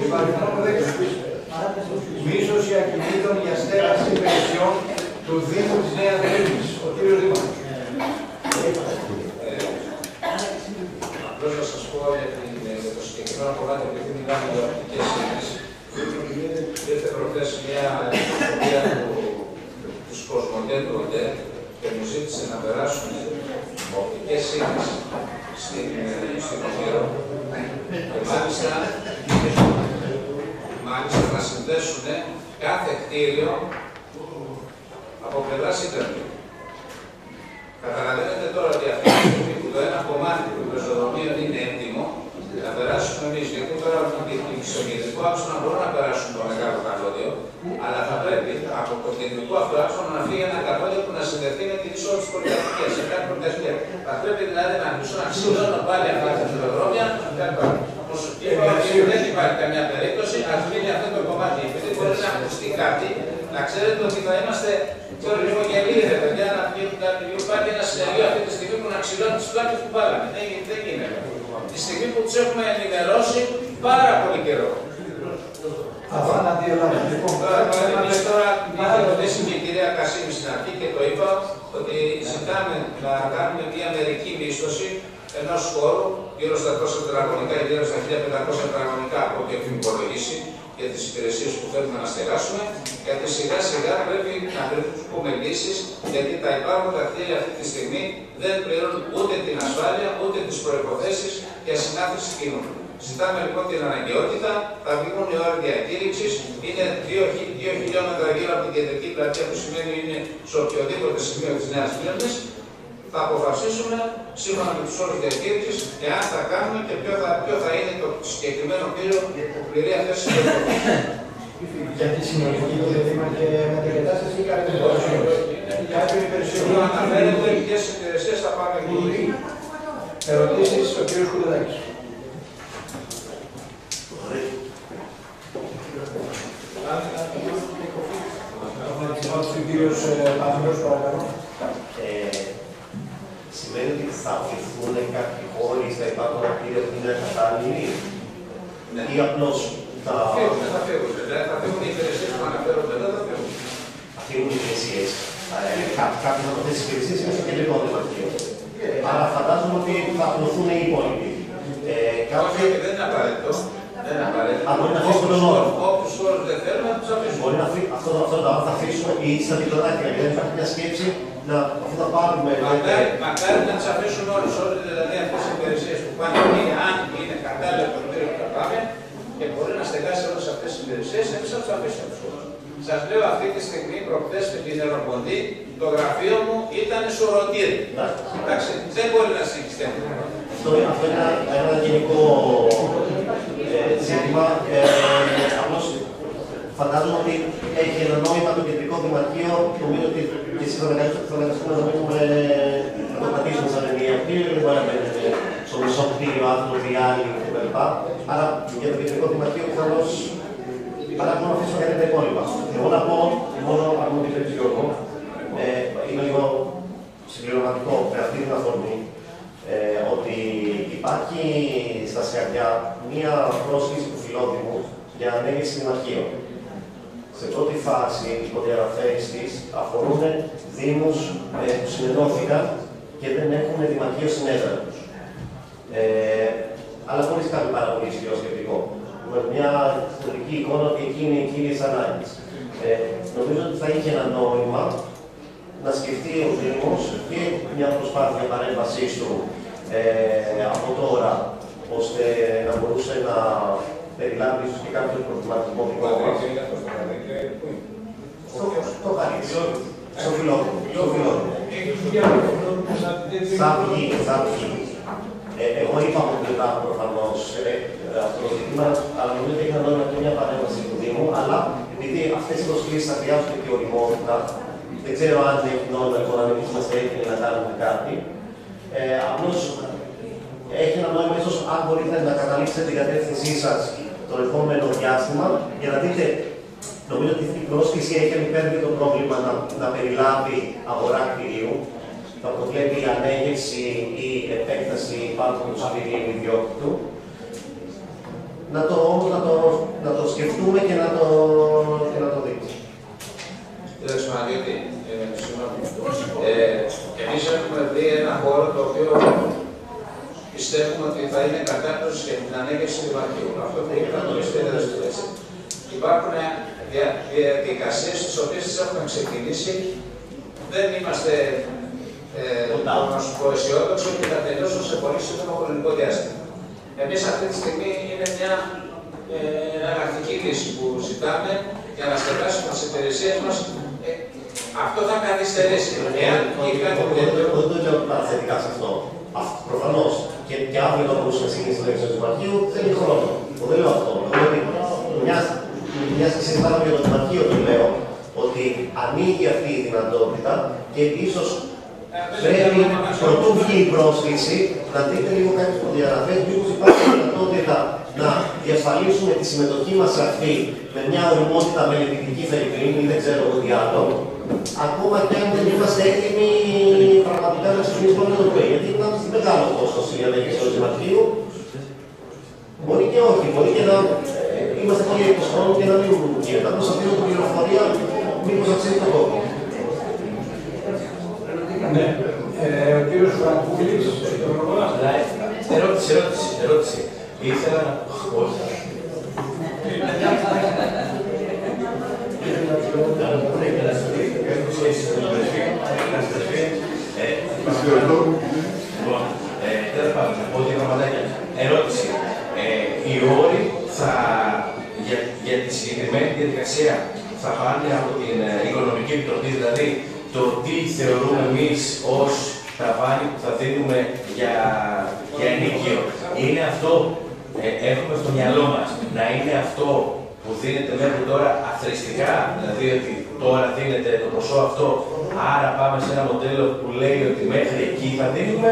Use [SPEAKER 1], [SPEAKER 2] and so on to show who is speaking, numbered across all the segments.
[SPEAKER 1] υπαριθμόν 10. Μίσθωση ακινήτων για στέγαση υπηρεσιών του Δήμου της Νέας Μήνης. Ο κύριος Δήμαρχος.
[SPEAKER 2] Απλώς να σας πω για το συγκεκριμένο κομμάτι που μιλάμε για οπτικές ίνες. Ήρθε προχθές μια εταιρεία του Κοσμοτέ του ΟΤΕ και μου ζήτησε να περάσουν οπτικές ίνες στην Ομήρο και μάλιστα να συνδέσουν κάθε κτίριο από πλευράς ίντερνετ. Καταλαβαίνετε τώρα ότι αυτή τη στιγμή που το ένα κομμάτι του πεζοδρομίου είναι έτοιμο, θα περάσουμε εμείς. Γιατί τώρα στο κεντρικό άξονα μπορούν να περάσουν το μεγάλο καλώδιο, αλλά θα πρέπει από το κεντρικό αυτό άξονα να φύγει ένα καλώδιο που να συνδεθεί με τις όλες τις πολυκατοικίες. Θα πρέπει δηλαδή να αρχίσουν να ξυλώνουν πάλι αυτά τα πεζοδρόμια. Δεν υπάρχει καμιά περίπτωση, ας μείνει αυτό το κομμάτι. Επειδή μπορεί να ακουστεί κάτι, να ξέρετε ότι θα είμαστε τώρα λίγο γελοί, ρε παιδιά, να υπάρχει ένα συνεργείο αυτή τη στιγμή που να ξυλώνει τις πλάκες που βάλαμε. Δεν γίνεται. Τη στιγμή που τους έχουμε ενημερώσει πάρα πολύ καιρό.
[SPEAKER 1] Αυτά να διαλάβει.
[SPEAKER 2] Εμείς τώρα είχε ρωτήσει και η κυρία Κασίμη στην αρχή και το είπα ότι ζητάμε να κάνουμε μια μερική μίσθωση ενός χώρου γύρω στα 200 τετραγωνικά ή γύρω στα 1500 τετραγωνικά από ό,τι έχουμε υπολογίσει για τις υπηρεσίες που θέλουμε να στεγάσουμε, γιατί σιγά σιγά πρέπει να βρούμε λύσεις, γιατί τα υπάρχοντα κτίρια αυτή τη στιγμή δεν πληρώνουν ούτε την ασφάλεια, ούτε τις προϋποθέσεις για συνάθρηση κοινού. Ζητάμε λοιπόν την αναγκαιότητα, θα βγουν οι όροι διακήρυξης, είναι 2 χιλιόμετρα γύρω από την κεντρική πλατεία, που σημαίνει είναι σε οποιοδήποτε σημείο της Νέας Μήνης. Θα αποφασίσουμε σύμφωνα με τους όρους διακήρυξης εάν θα κάνουμε και ποιο θα είναι το συγκεκριμένο κτίριο που πληρεί αυτές τις προϋποθέσεις.
[SPEAKER 1] Για τη συνολική δεδομένη και μετακατάσταση ή κάποια υπηρεσία.
[SPEAKER 2] Θέλω να αναφέρετε ποιες υπηρεσίες θα πάμε εκεί.
[SPEAKER 1] Ερωτήσεις ο κύριος Κουδελάκης. Ο κύριος Παπαδός, παρακαλώ.
[SPEAKER 3] Σημαίνει ότι θα αφηθούν κάποιοι χώροι στα υπάρχοντα κτίρια που είναι κατάλληλοι ή απλώς
[SPEAKER 2] θα φύγουν. Θα φύγουν οι υπηρεσίες που αναφέρονται εδώ, θα φύγουν.
[SPEAKER 3] Θα φύγουν οι υπηρεσίες. Κάποιοι από αυτές τις υπηρεσίες είναι στο κεντρικό δωμάτιο. Άρα φαντάζομαι ότι θα απλωθούν οι υπόλοιποι.
[SPEAKER 2] Όχι, δεν είναι απαραίτητο.
[SPEAKER 3] Αν μπορεί να αφήσουμε τον όρο.
[SPEAKER 2] Όποιους όρους δεν θέλουμε, θα τους αφήσουμε.
[SPEAKER 3] Μπορεί να αυτό θα αφήσουμε ή στα τηλεοράκια. Δεν υπάρχει μια σκέψη να αφού θα πάρουμε.
[SPEAKER 2] Μακάρι να τις αφήσουμε όλους δηλαδή αυτές τις υπηρεσίες που πάνε αν είναι κατάλληλα το κτίριο που θα πάμε και μπορεί να στεγάσει όλες αυτές τις υπηρεσίες, εμείς θα τους αφήσουμε τους όρους. Σας λέω αυτή τη στιγμή, προχθές με την Αεροποντή, το γραφείο μου ήταν σωρωτήρι. Εντάξει, δεν μπορεί να συνεχιστεί.
[SPEAKER 3] Αυτό είναι ένα γενικό ζήτημα. Απλώς φαντάζομαι ότι έχει ένα νόημα το κεντρικό δημαρχείο. Νομίζω ότι και εσείς θα αναγκαστούμε να μείνουμε να το κρατήσουμε σαν ενιαίο κτίριο, δεν μπορεί να μένετε στο μισό κτίριο, άνθρωποι, άλλοι κτλ. Άρα για το κεντρικό δημαρχείο πιθανώς παρακολουθούμε να αφήσουμε για τα υπόλοιπα. Εγώ να πω, μόνο αν μου επιτρέψει Γιώργο, είναι λίγο συμπληρωματικό με αυτή την αφορμή. Ότι υπάρχει στα Σκαριά μία πρόσκληση του Φιλόδημου για ανέγερση δημαρχείων. Σε πρώτη φάση, οι υποδιαγραφές της αφορούν δήμους που συνενώθηκαν και δεν έχουν δημαρχείο συνέδρα τους. Αλλά χωρίς κάτι πάρα πολύ ισχυρό σκεπτικό. Με μια ιστορική εικόνα ότι εκεί είναι οι κύριες ανάγκες. Νομίζω ότι θα είχε ένα νόημα να σκεφτεί ο Δήμος και μια προσπάθεια παρέμβασής του από τώρα, ώστε να μπορούσε να περιλάβει ίσως και κάποιο προβληματισμό δικό μας. Στο Χαρίς, στο Φιλόδημο. Θα βγει. Εγώ είπα από την πλευρά προφανώς αυτό το ζήτημα, αλλά νομίζω ότι έχει νόημα και μια παρέμβαση του Δήμου, αλλά επειδή αυτές οι προσκλήσεις θα χρειάζονται και οριμότητα, δεν ξέρω αν έχει νόημα λοιπόν αν εμείς είμαστε έτοιμοι να κάνουμε κάτι. Απλώς έχει ένα νόημα ίσως αν μπορείτε να καταλήξετε την κατεύθυνσή σας το επόμενο διάστημα για να δείτε. Νομίζω ότι η πρόσκληση έχει ανυπέρβλητο πρόβλημα να περιλάβει αγορά κτηρίου. Θα προβλέπει ανέγερση ή επέκταση πάνω από του κτηρίου ιδιόκτητου. Να δούμε και να το δείξουμε.
[SPEAKER 2] Κύριε Σμαγγίτη, συγγνώμη. Εμείς έχουμε δει ένα χώρο το οποίο πιστεύουμε ότι θα είναι κατάλληλος για την ανέγερση του δημαρχείου. Αυτό που είπαμε εμείς δεν είναι έτσι. Υπάρχουν διαδικασίες τις οποίες τις έχουμε ξεκινήσει. Δεν είμαστε αισιόδοξοι ότι θα τελειώσουν σε πολύ σύντομο χρονικό διάστημα. Εμείς αυτή τη στιγμή είναι μια εναλλακτική λύση που ζητάμε για να στεγάσουμε τις υπηρεσίες μας. Αυτό θα καθυστερήσει.
[SPEAKER 3] Δεν το λέω παραθετικά σε αυτό. Προφανώς και αύριο θα μπορούσε να ξεκινήσει το έξω του Δημαρχείου, θέλει χρόνο. Δεν λέω αυτό. Μια και συζητάμε για το Δημαρχείο, το λέω ότι ανοίγει αυτή η δυνατότητα και ίσως πρέπει πρωτού βγει η πρόσκληση να δείτε λίγο κάποιες προδιαγραφές, μήπως υπάρχει δυνατότητα να διασφαλίσουμε τη συμμετοχή μας σε αυτή με μια οριμότητα μελετητική φερικρίνη ή δεν ξέρω εγώ τι άλλο, ακόμα και αν δεν είμαστε έτοιμοι πραγματικά να συμφωνήσουμε με το ΠΕ. Γιατί είναι ένα μεγάλο κόστος η ανέγερση του Δημαρχείου. Μπορεί και όχι, μπορεί και να είμαστε πολύ εκτός χρόνου και να μην γίνεται. Απλώς αυτή την πληροφορία μήπως αξίζει το κόπο.
[SPEAKER 1] Ναι. Ο κύριος Φραγκούλης.
[SPEAKER 4] Ερώτηση. Ήθελα να... Όχι. Έχω σχέση με τον πρεσβή. Τέλος πάντων, να πω δύο πραγματάκια. Ερώτηση. Οι όροι για τη συγκεκριμένη διαδικασία θα πάνε από την Οικονομική Επιτροπή, δηλαδή το τι θεωρούμε εμείς ως ταβάνι που θα δίνουμε για ενοίκιο. Είναι αυτό, έχουμε στο μυαλό μας, να είναι αυτό που δίνεται μέχρι τώρα αθροιστικά, δηλαδή ότι τώρα δίνεται το ποσό αυτό, άρα πάμε σε ένα μοντέλο που λέει ότι μέχρι εκεί θα δίνουμε,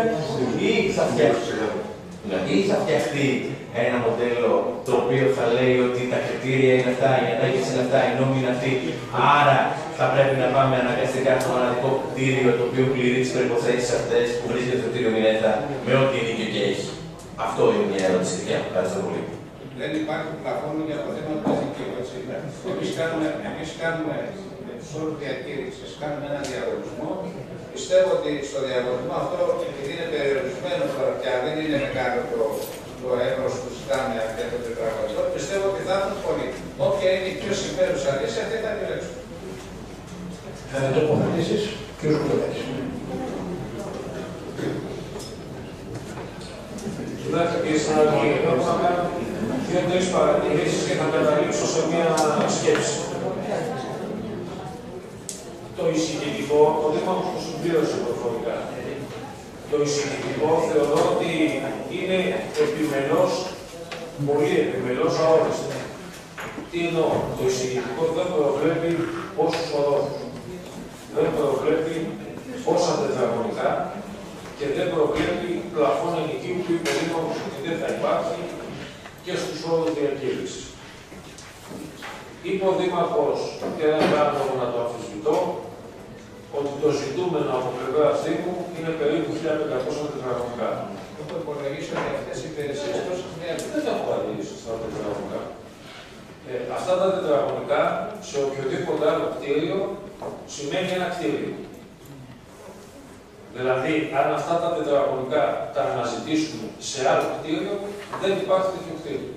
[SPEAKER 4] ή θα φτιαχτεί ένα μοντέλο το οποίο θα λέει ότι τα κριτήρια είναι αυτά, η ανάγκες είναι αυτά, οι νόμοι είναι αυτοί, άρα θα πρέπει να πάμε αναγκαστικά στο μοναδικό κτίριο το οποίο πληρεί τις προϋποθέσεις αυτές που βρίσκεται στο κτίριο Μινέτα με ό,τι ενοίκιο και έχει. Αυτό είναι μια ερώτηση. Ευχαριστώ πολύ.
[SPEAKER 2] Δεν υπάρχει πλαφόν για το θέμα του ενοικίου. Εμείς κάνουμε με τους όρους διαχείρισης, κάνουμε ένα διαγωνισμό. Πιστεύω ότι στο διαγωνισμό αυτό, επειδή είναι περιορισμένο τώρα πια, δεν είναι μεγάλο το εύρος που ζητάμε για το τετραγωνικό, πιστεύω ότι θα έχουν πολύ. Όποια είναι η πιο συμφέρουσα λύση, αυτή θα επιλέξουμε.
[SPEAKER 1] Τοποθετήσεις, κύριος Κουλιάκης.
[SPEAKER 5] Κοιτάξτε κύριε συνάδελφοι, έχω να κάνω δύο-τρεις παρατηρήσεις και θα καταλήξω σε μια σκέψη. Το εισηγητικό, ο Δήμαρχος το συμπλήρωσε προφορικά. Το εισηγητικό θεωρώ ότι είναι επιμελώς, πολύ επιμελώς αόριστο. Τι εννοώ, το εισηγητικό δεν προβλέπει πόσους ορόφους, δεν προβλέπει πόσα τετραγωνικά και δεν προβλέπει πλαφόν ενοικίου που είπε ο Δήμαρχος ότι δεν θα υπάρχει και στους όρους διακήρυξης. Είπε ο Δήμαρχος, και δεν κάνω να το αμφισβητώ, ότι το ζητούμενο από πλευράς Δήμου είναι περίπου 1.500 τετραγωνικά.
[SPEAKER 2] Έχω υπολογίσει ότι αυτές οι υπηρεσίες τόσες χρειάζονται.
[SPEAKER 5] Δεν έχω αντίληψη στα τετραγωνικά. Αυτά τα τετραγωνικά σε οποιοδήποτε άλλο κτίριο σημαίνει ένα κτίριο. Δηλαδή, αν αυτά τα τετραγωνικά τα αναζητήσουμε σε άλλο κτίριο, δεν υπάρχει τέτοιο κτίριο.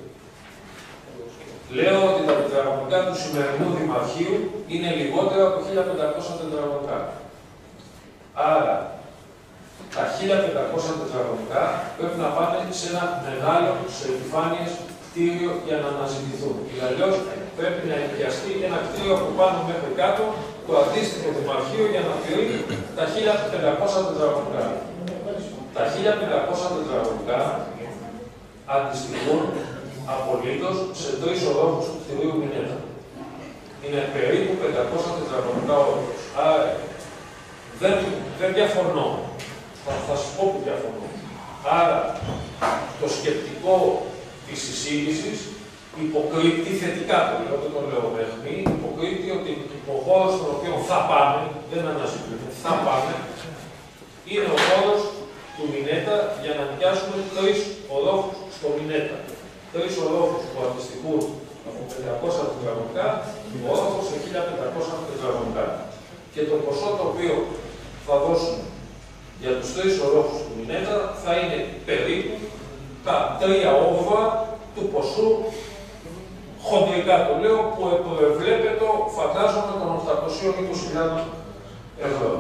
[SPEAKER 5] Λέω ότι τα τετραγωνικά του σημερινού Δημαρχείου είναι λιγότερα από 1.500 τετραγωνικά. Άρα, τα 1.500 τετραγωνικά πρέπει να πάνε σε ένα μεγάλο, σε επιφάνειες, κτίριο για να αναζητηθούν. Αλλιώς πρέπει να ενοικιαστεί ένα κτίριο από πάνω μέχρι κάτω, το αντίστοιχο Δημαρχείο για να πληρεί τα 1.500 τετραγωνικά. Τα 1.500 τετραγωνικά αντιστοιχούν απολύτως σε 3 ορόφους του κτηρίου Μινέτα. Είναι περίπου 500 τετραγωνικά όροφους. Άρα δεν διαφωνώ. Θα σας πω που διαφωνώ. Άρα το σκεπτικό της εισήγησης υποκρύπτει θετικά, δεν το λέω με αιχμή, υποκρύπτει ότι ο χώρος στον οποίο θα πάμε, δεν αναζητούμε, θα πάμε, είναι ο χώρος του Μινέτα για να νοικιάσουμε 3 ορόφους στο Μινέτα. 3 ορόφους που αντιστοιχούν από 500 τετραγωνικά, ο όροφος σε 1500 τετραγωνικά. Και το ποσό το οποίο θα δώσουμε για τους 3 ορόφους του Μινέτα θα είναι περίπου τα 3/8 του ποσού, χοντρικά το λέω, που προεβλέπεται, φαντάζομαι, των 820.000 ευρώ.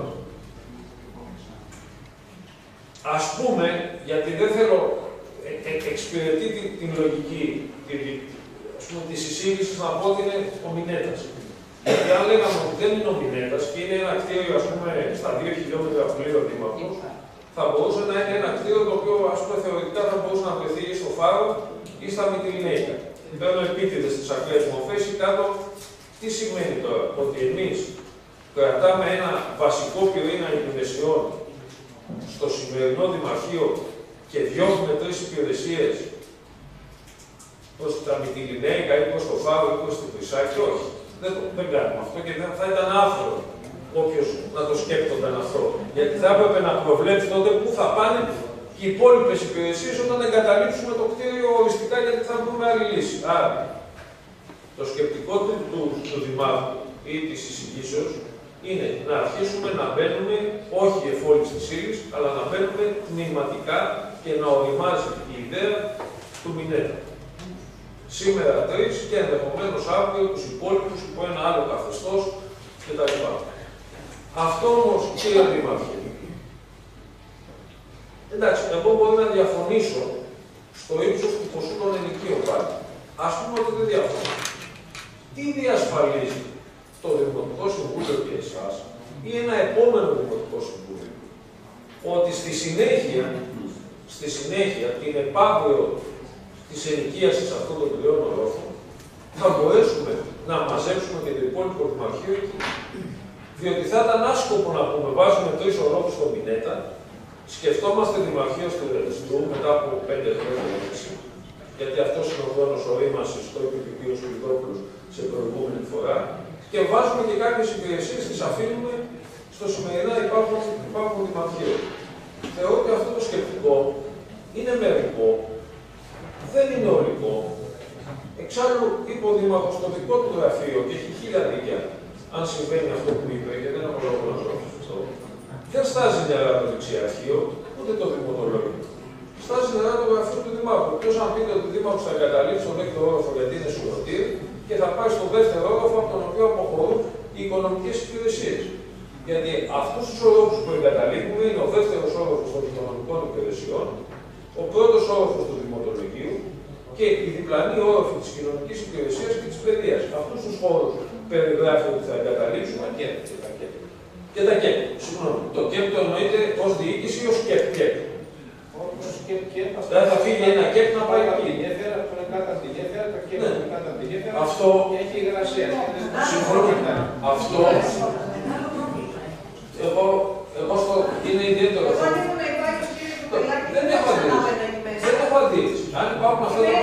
[SPEAKER 5] Ας πούμε, γιατί δεν θέλω, εξυπηρετεί την λογική της εισήγησης να πω ότι είναι ο Μινέτας. Γιατί αν λέγαμε ότι δεν είναι ο Μινέτας και είναι ένα κτίριο, ας πούμε, στα 2 χιλιόμετρα που λέει ο Δήμαρχος, θα μπορούσε να είναι ένα κτίριο το οποίο, ας πούμε, θεωρητικά θα μπορούσε να βρεθεί ή στο Φάρο ή στα Μυτιληναίκα. Παίρνω επίτηδες στις ακραίες μορφές ή κάτω. Τι σημαίνει τώρα? Ότι εμείς κρατάμε ένα βασικό πυρήνα υπηρεσιών στο σημερινό Δημαρχείο και διώχνουμε 3 υπηρεσίες προς τα Μυτιληναίκα ή προς το Φάρο ή προς τη Βρυσάκη? Όχι. Δεν κάνουμε αυτό και θα ήταν άφθορο όποιος να το σκέπτονταν αυτό. Γιατί θα έπρεπε να προβλέψει τότε πού θα πάνε και οι υπόλοιπες υπηρεσίες όταν εγκαταλείψουμε το κτίριο οριστικά, γιατί θα βρούμε άλλη λύση. Άρα, το σκεπτικό του Δημάρχου ή της εισηγήσεως είναι να αρχίσουμε να μπαίνουμε, όχι εφόλης της ύλης, αλλά να μπαίνουμε τμηματικά και να οριμάζει η ιδέα του Μινέτα. Σήμερα 3 και ενδεχομένως αύριο τους υπόλοιπους υπό ένα άλλο καθεστώς κτλ. Αυτό όμως, κύριε Δήμαρχε, εντάξει, εγώ μπορώ να διαφωνήσω στο ύψος του ποσού των ενοικίων πάλι. Ας πούμε ότι δεν διαφωνώ. Τι διασφαλίζει το Δημοτικό Συμβούλιο και εσάς ή ένα επόμενο Δημοτικό Συμβούλιο ότι στη συνέχεια την επαύριο της ενοικίασης αυτών των 3 ορόφων θα μπορέσουμε να μαζέψουμε και το υπόλοιπο Δημαρχείο εκεί? Διότι θα ήταν άσκοπο να πούμε βάζουμε 3 ορόφους στο Μινέτα, σκεφτόμαστε Δημαρχείο του Ρελιστού μετά από 5 χρόνια, γιατί αυτό είναι ο χρόνος ορίμασης, το είπε και ο κ. Σπυριδόπουλος σε προηγούμενη φορά, και βάζουμε και κάποιες υπηρεσίες, τις αφήνουμε στο σημερινά υπάρχον Δημαρχείο. Θεωρώ ότι αυτό το σκεπτικό είναι μερικό, δεν είναι ολικό. Εξάλλου, είπε ο Δήμαρχος στο δικό του γραφείο και έχει 1000 δίκαια, αν συμβαίνει αυτό που είπε, και δεν έχω λόγο να το αυτό. Δεν στάζει νερά το δεξιαρχείο, ούτε το δημοτολόγιο. Στάζει νερά το γραφείο του Δημάρχου. Ποιος αν πείτε ότι ο Δήμαρχος θα εγκαταλείψει τον 6ο όροφο γιατί είναι σουρωτήρι και θα πάει στον 2ο όροφο από τον οποίο αποχωρούν οι οικονομικές υπηρεσίες. Γιατί αυτούς τους όροφους που εγκαταλείπουμε είναι ο 2ος όροφος των οικονομικών υπηρεσιών, ο 1ος όροφος του δημοτολογίου και η διπλανή όροφη της κοινωνικής υπηρεσίας και της παιδείας. Αυτούς τους χώρους περιγράφει ότι θα εγκαταλείψουμε και τα ΚΕΠ. Συγγνώμη, το ΚΕΠ το εννοείται ως διοίκηση ή ως ΚΕΠ? Δεν θα φύγει ένα ΚΕΠ να πάει εκεί. Αυτό
[SPEAKER 2] έχει υγρασία.
[SPEAKER 5] Συμφωνώ. Αυτό εγώ είναι ιδιαίτερο. Δεν έχω αντίρρηση. Αν υπάρχουν αυτά τα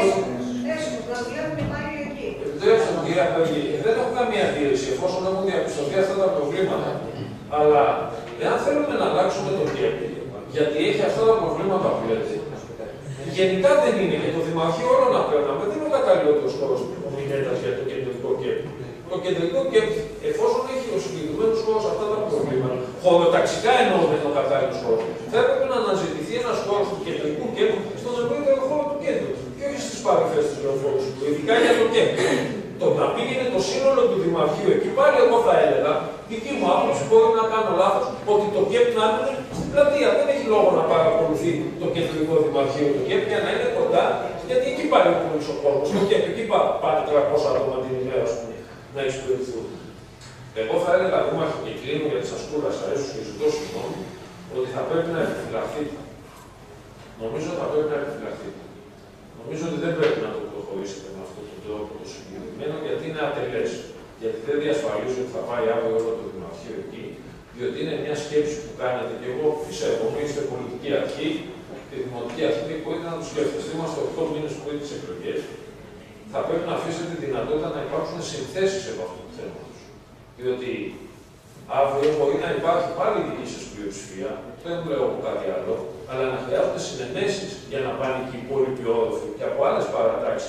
[SPEAKER 5] επιτρέψτε μου, κυρία Πέγγι, δεν έχω καμία αντίρρηση εφόσον έχουν διαπιστωθεί αυτά τα προβλήματα. Αλλά εάν θέλουμε να αλλάξουμε το ΚΕΠ, γιατί έχει αυτά τα προβλήματα που λέτε, γενικά δεν είναι και το Δημαρχείο όλο να παίρναμε, δεν είναι ο καταλληλότερος χώρος του Μινέτας για το κεντρικό ΚΕΠ. Το κεντρικό ΚΕΠ, εφόσον έχει ο συγκεκριμένος χώρος αυτά τα προβλήματα, χωροταξικά εννοούμε τον κατάλληλο χώρο, θα έπρεπε να αναζητηθεί ένας χώρος του κεντρικού ΚΕΠ στον ευρύτερο χώρο του κέντρου. Και όχι στις παρυφές της λεωφόρου του, ειδικά για το ΚΕΠ. Το να πήγαινε το σύνολο του Δημαρχείου εκεί, πάλι εγώ θα έλεγα, δική μου άποψη, μπορεί να κάνω λάθος, ότι το ΚΕΠ να είναι στην πλατεία. Δεν έχει λόγο να παρακολουθεί το κεντρικό Δημαρχείο του ΚΕΠ για να είναι κοντά, γιατί εκεί πάλι ο πολύ ο κόσμος. Το ΚΕΠ εκεί πάνε 300 άτομα την ημέρα να εξυπηρετηθούν. Εγώ θα έλεγα, Δήμαρχε, και κλείνω γιατί σας κούρασα, ίσως και ζητώ συγγνώμη, ότι θα πρέπει να επιφυλαχθείτε. Νομίζω ότι θα πρέπει να επιφυλαχθείτε. Νομίζω ότι δεν πρέπει να το προχωρήσετε με αυτόν τον τρόπο το συγκεκριμένο, γιατί είναι ατελές. Γιατί δεν διασφαλίζω ότι θα πάει αύριο όλο το Δημαρχείο εκεί, διότι είναι μια σκέψη που κάνετε και εγώ φυσεύομαι, είστε πολιτική αρχή και δημοτική αρχή και μπορείτε να το σκέφτεστε. Είμαστε 8 μήνες πριν τις εκλογές. Θα πρέπει να αφήσετε τη δυνατότητα να υπάρξουν συνθέσεις από αυτό το θέμα τους. Διότι αύριο μπορεί να υπάρχει πάλι η δική σας πλειοψηφία, δεν λέω από κάτι άλλο, αλλά να χρειάζονται συνενέσεις για να πάνε και οι υπόλοιποι όροφοι και από άλλες παρατάξεις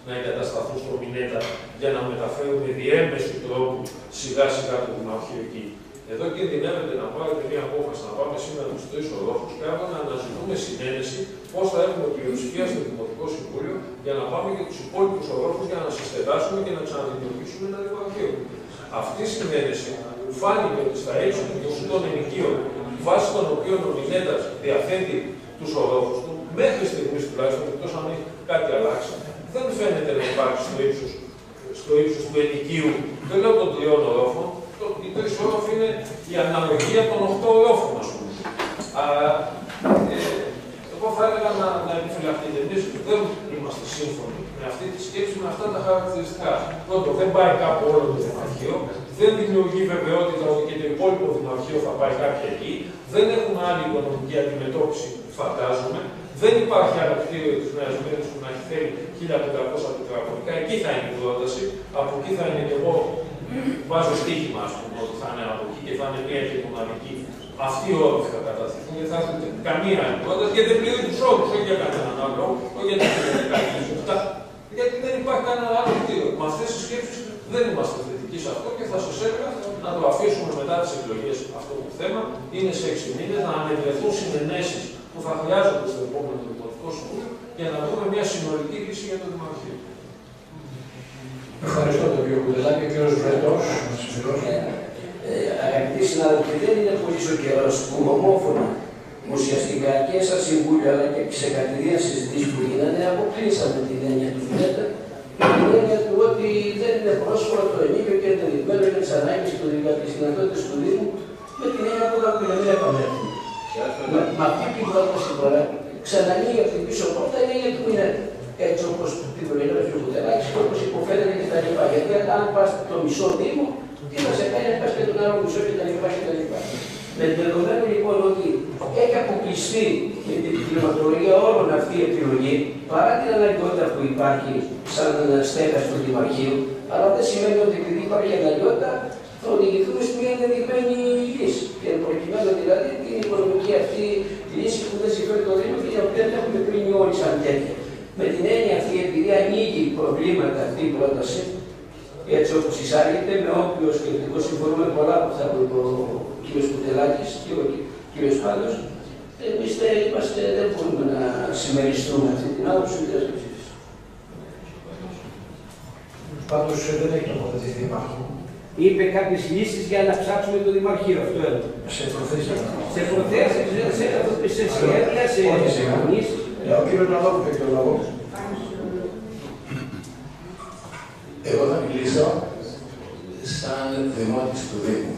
[SPEAKER 5] να εγκατασταθούν στο Μινέτα για να μεταφέρουμε διέμεσου τρόπου σιγά σιγά το Δημαρχείο εκεί. Εδώ κινδυνεύεται να πάρετε μια απόφαση να πάμε σήμερα στους 3 ορόφους και άρα να αναζητούμε συνένεση πώς θα έχουμε πλειοψηφία στο Δημοτικό Συμβούλιο για να πάμε και τους υπόλοιπους ορόφους για να συστεδάσουμε και να ξαναδημιουργήσουμε ένα Δημαρχείο. Αυτή η συνένεση φάνηκε ότι στα έξω των 28 ενοικίων, βάσει των οποίων ο Μινέτας διαθέτει τους ορόφους του, μέχρι στιγμής τουλάχιστον, εκτός αν έχει κάτι αλλάξει, δεν φαίνεται να υπάρχει στο ύψος του ενοικίου, δεν λέω των 3 ορόφων. Οι 3 όροφοι είναι η αναλογία των 8 ορόφων, ας πούμε. Άρα, εγώ θα έλεγα να επιφυλαχτείτε. Εμείς δεν είμαστε σύμφωνοι με αυτή τη σκέψη, με αυτά τα χαρακτηριστικά. Πρώτον, δεν πάει κάπου όλο το Δημαρχείο, δεν δημιουργεί βεβαιότητα ότι και το υπόλοιπο Δημαρχείο θα πάει κάποια εκεί, δεν έχουμε άλλη οικονομική αντιμετώπιση, φαντάζομαι. Δεν υπάρχει άλλο κτίριο τη Νέα Μύρνης που να έχει θέλει 1500 τετραγωνικά. Εκεί θα είναι η πρόταση. Από εκεί θα είναι και εγώ. Βάζω στοίχημα, ας πούμε, ότι θα είναι από εκεί και θα είναι μία και μοναδική. Αυτοί οι όροι θα καταθεθούν και θα έχετε καμία άλλη πρόταση, γιατί δεν πληρεί τους όρους, όχι για κανέναν άλλο λόγο, όχι για την κοινωνικά κοινότητα, γιατί δεν υπάρχει κανένα άλλο κτίριο. Με αυτές τις σκέψεις δεν είμαστε θετικοί σε αυτό και θα σας έλεγα να το αφήσουμε μετά τις εκλογές αυτό το θέμα. Είναι σε 6 μήνες να ανεβρεθούν συνενέσεις που θα χρειάζονται στο επόμενο Δημοτικό Συμβούλιο για να βρούμε μια συνολική λύση για το Δημαρχείο.
[SPEAKER 6] Ευχαριστώ τον κύριο Κουτελάκη, ο κύριος Βρετός.
[SPEAKER 7] Αγαπητοί συνάδελφοι, δεν είναι πολύ ο καιρός που ομόφωνα ουσιαστικά και στα συμβούλια αλλά και σε κατηδίαν συζητήσεις που γίνανε αποκλείσαμε την έννοια του Μινέτα και την έννοια του ότι δεν είναι πρόσφορο το ενίκιο και ενδεδειγμένο για τις ανάγκες και τις δυνατότητες του Δήμου με την έννοια που θα μην επανέλθουν. Με αυτή την πρόταση τώρα ξανανοίγει από την πίσω πόρτα η έννοια του Μινέτα. Έτσι όπως την περιγράφει ο Κουτελάκης και όπως υποφέρεται και τα λοιπά. Γιατί αν πας το μισό Δήμο, τι θα σε κάνει να πας και τον άλλο μισό και τα λοιπά και τα λοιπά. Με δεδομένο λοιπόν ότι έχει αποκλειστεί με την κλιματολογία όλων αυτή η επιλογή, παρά την αναγκαιότητα που υπάρχει σαν στέγαση του Δημαρχείου, αλλά δεν σημαίνει ότι επειδή υπάρχει αναγκαιότητα θα οδηγηθούμε σε μια ενδεδειγμένη λύση. Και προκειμένου δηλαδή την οικονομική αυτή λύση που δεν συμφέρει το Δήμο και την οποία δεν έχουμε κρίνει όλοι σαν τέτοια. Με την έννοια αυτή, επειδή ανοίγει προβλήματα αυτή η πρόταση, έτσι όπως εισάγεται, με όποιο σκεπτικό συμφωνούμε πολλά που θα πει ο κ. Κουτελάκης και ο κ. Πάντος, εμείς δεν μπορούμε να συμμεριστούμε αυτή την άποψη της διασκέψης.
[SPEAKER 6] Πάντως δεν έχει τοποθετηθεί Δήμαρχο.
[SPEAKER 7] Είπε κάποιες λύσεις για να ψάξουμε το Δημαρχείο, αυτό έλεγε.
[SPEAKER 6] Σε προθέσεις.
[SPEAKER 7] Σε προθέσεις, σε σχέδια, σε συμφωνήσεις.
[SPEAKER 6] Ο κύριος Ναδόπου έχει το λόγο.
[SPEAKER 8] Εγώ θα μιλήσω σαν δημότης του Δήμου.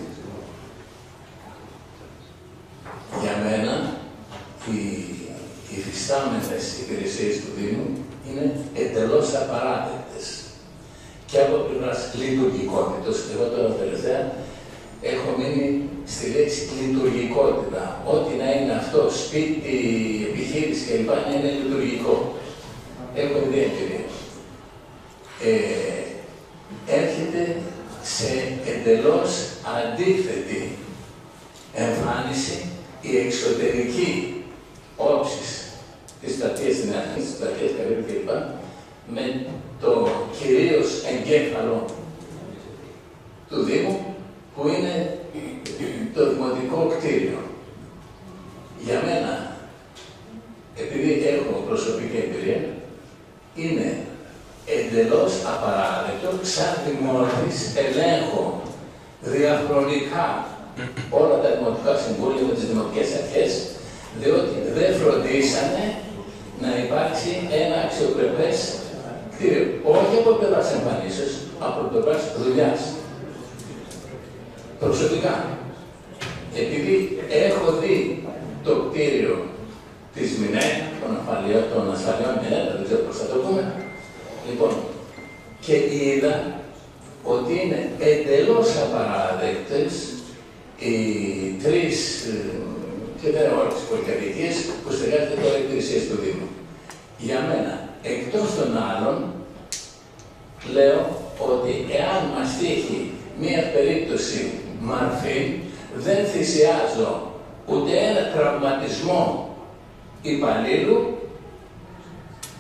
[SPEAKER 8] Για μένα, οι υφιστάμενες υπηρεσίες του Δήμου είναι εντελώς απαράδεκτες. Και από πλευράς λειτουργικότητας, εγώ τώρα τελευταία έχω μείνει στη λέξη λειτουργικότητα. Ό,τι να είναι αυτό, σπίτι, επιχείρηση κλπ. Να είναι λειτουργικό. Έχω δει εμπειρία. Έρχεται σε εντελώς αντίθετη εμφάνιση η εξωτερική όψης της πλατείας στην αρχή, της πλατείας Καρύβου κλπ. Με το κυρίως εγκέφαλο του Δήμου, που είναι το δημοτικό κτίριο. Για μένα, επειδή έχω προσωπική εμπειρία, είναι εντελώς απαράδεκτο σαν δημότης ελέγχω διαχρονικά όλα τα δημοτικά συμβούλια με τις δημοτικές αρχές, διότι δεν φροντίσανε να υπάρξει ένα αξιοπρεπές κτίριο. Όχι από πλευράς εμφανίσεως, από πλευράς δουλειάς. Προσωπικά, επειδή έχω δει το κτίριο της ΜΙΝΕ, των ασφαλιών ΜΙΝΕ, δεν ξέρω πώς θα το πούμε, λοιπόν, και είδα ότι είναι εντελώς απαράδεκτες οι 3 και δεν όλες τις πολυκατοικίες που στεγάζονται τώρα υπηρεσίες του Δήμου. Για μένα, εκτός των άλλων, λέω ότι εάν μας τύχει μία περίπτωση μαρφή, δεν θυσιάζω ούτε ένα τραυματισμό υπαλλήλου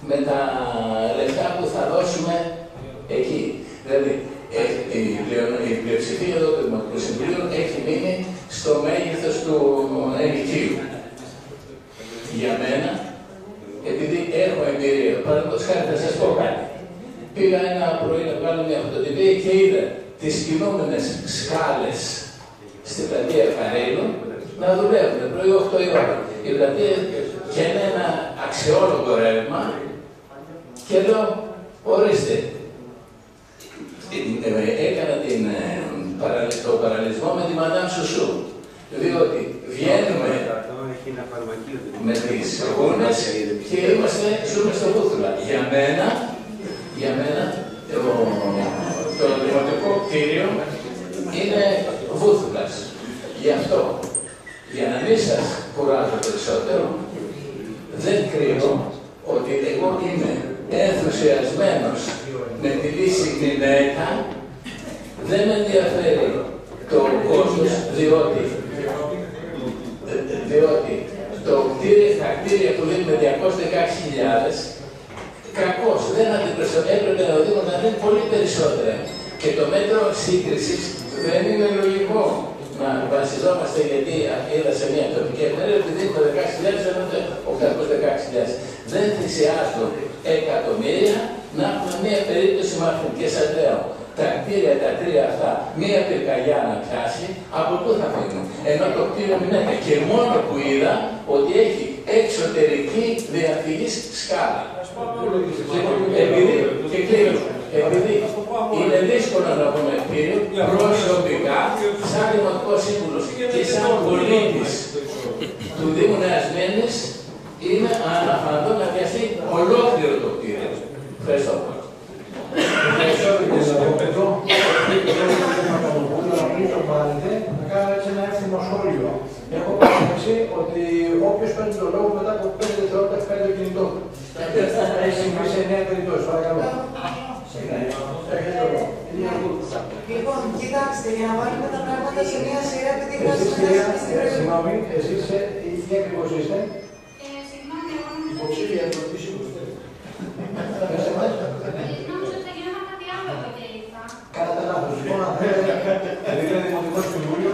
[SPEAKER 8] με τα λεφτά που θα δώσουμε εκεί. Δηλαδή, η πλειοψηφία εδώ του Δημοτικού Συμβουλίου έχει μείνει στο μέγεθος του ενοικίου. Για μένα, επειδή έχω εμπειρία, παραδείγματος χάρη θα σας πω κάτι. Πήγα ένα πρωί να βγάλω μια φωτοτυπία και είδα τις κινούμενες σκάλες στη πλατεία Καρέλου να δουλεύουν πρωί 8 η ώρα. Η πλατεία και ένα αξιόλογο ρεύμα και λέω, ορίστε, έκανα το παραλυσμό με τη Μαντάμ Σουσού, διότι βγαίνουμε με τις γούνες και ζούμε στο Βούθουλα. Για μένα το δημοτικό κτίριο είναι Βούθουλας. Γι' αυτό, για να μην σας κουράζω περισσότερο, δεν κρύβω ότι εγώ είμαι ενθουσιασμένος με τη λύση Μινέτα. Δεν με ενδιαφέρει το κόστος, διότι τα κτίρια που δίνουμε 216.000, κακώς δεν έπρεπε να δίνουν να δίνουν πολύ περισσότερα. Και το μέτρο σύγκρισης δεν είναι λογικό να βασιζόμαστε, γιατί είδα σε μια τοπική εφημερίδα ότι δίνουμε 16.000 ενώ 816.000. Δεν θυσιάζουν εκατομμύρια να έχουμε μια περίπτωση μάθημα. Και σας λέω, τα κτίρια τα τρία αυτά, μία πυρκαγιά να πιάσει, από πού θα φύγουν. Ενώ το κτίριο Μινέτα και μόνο που είδα ότι έχει εξωτερική διαφυγής σκάλα. Επειδή είναι δύσκολο να πούμε κτίριο, προσωπικά, σαν δημοτικός σύμβουλος και σαν πολίτης του Δήμου Νέας Μήνης, είμαι αναφαντό να πιαστεί ολόκληρο το κτίριο. Ευχαριστώ.
[SPEAKER 6] Ευχαριστώ κύριε Λαγόπεδο. Πριν το πάρετε, να κάνω έτσι ένα εύθυμο σχόλιο. Έχω παραδείξει ότι όποιος παίρνει το λόγο μετά από 5 δευτερόλεπτα έχει το κινητό του. Έχει συμβεί σε 9 περιπτώσεις. Παρακαλώ.
[SPEAKER 9] Λοιπόν, κοιτάξτε, για να βάλουμε τα πράγματα σε μια σειρά, επειδή χρειάζεται.
[SPEAKER 6] Συγγνώμη, εσείς τι ακριβώς είστε?
[SPEAKER 9] Συγγνώμη, εγώ νομίζω.
[SPEAKER 6] Υποψήφια ερωτή σύμβουλος. Κάνατε λάθος. Λοιπόν, αν θέλετε, επειδή είναι Δημοτικό Συμβούλιο,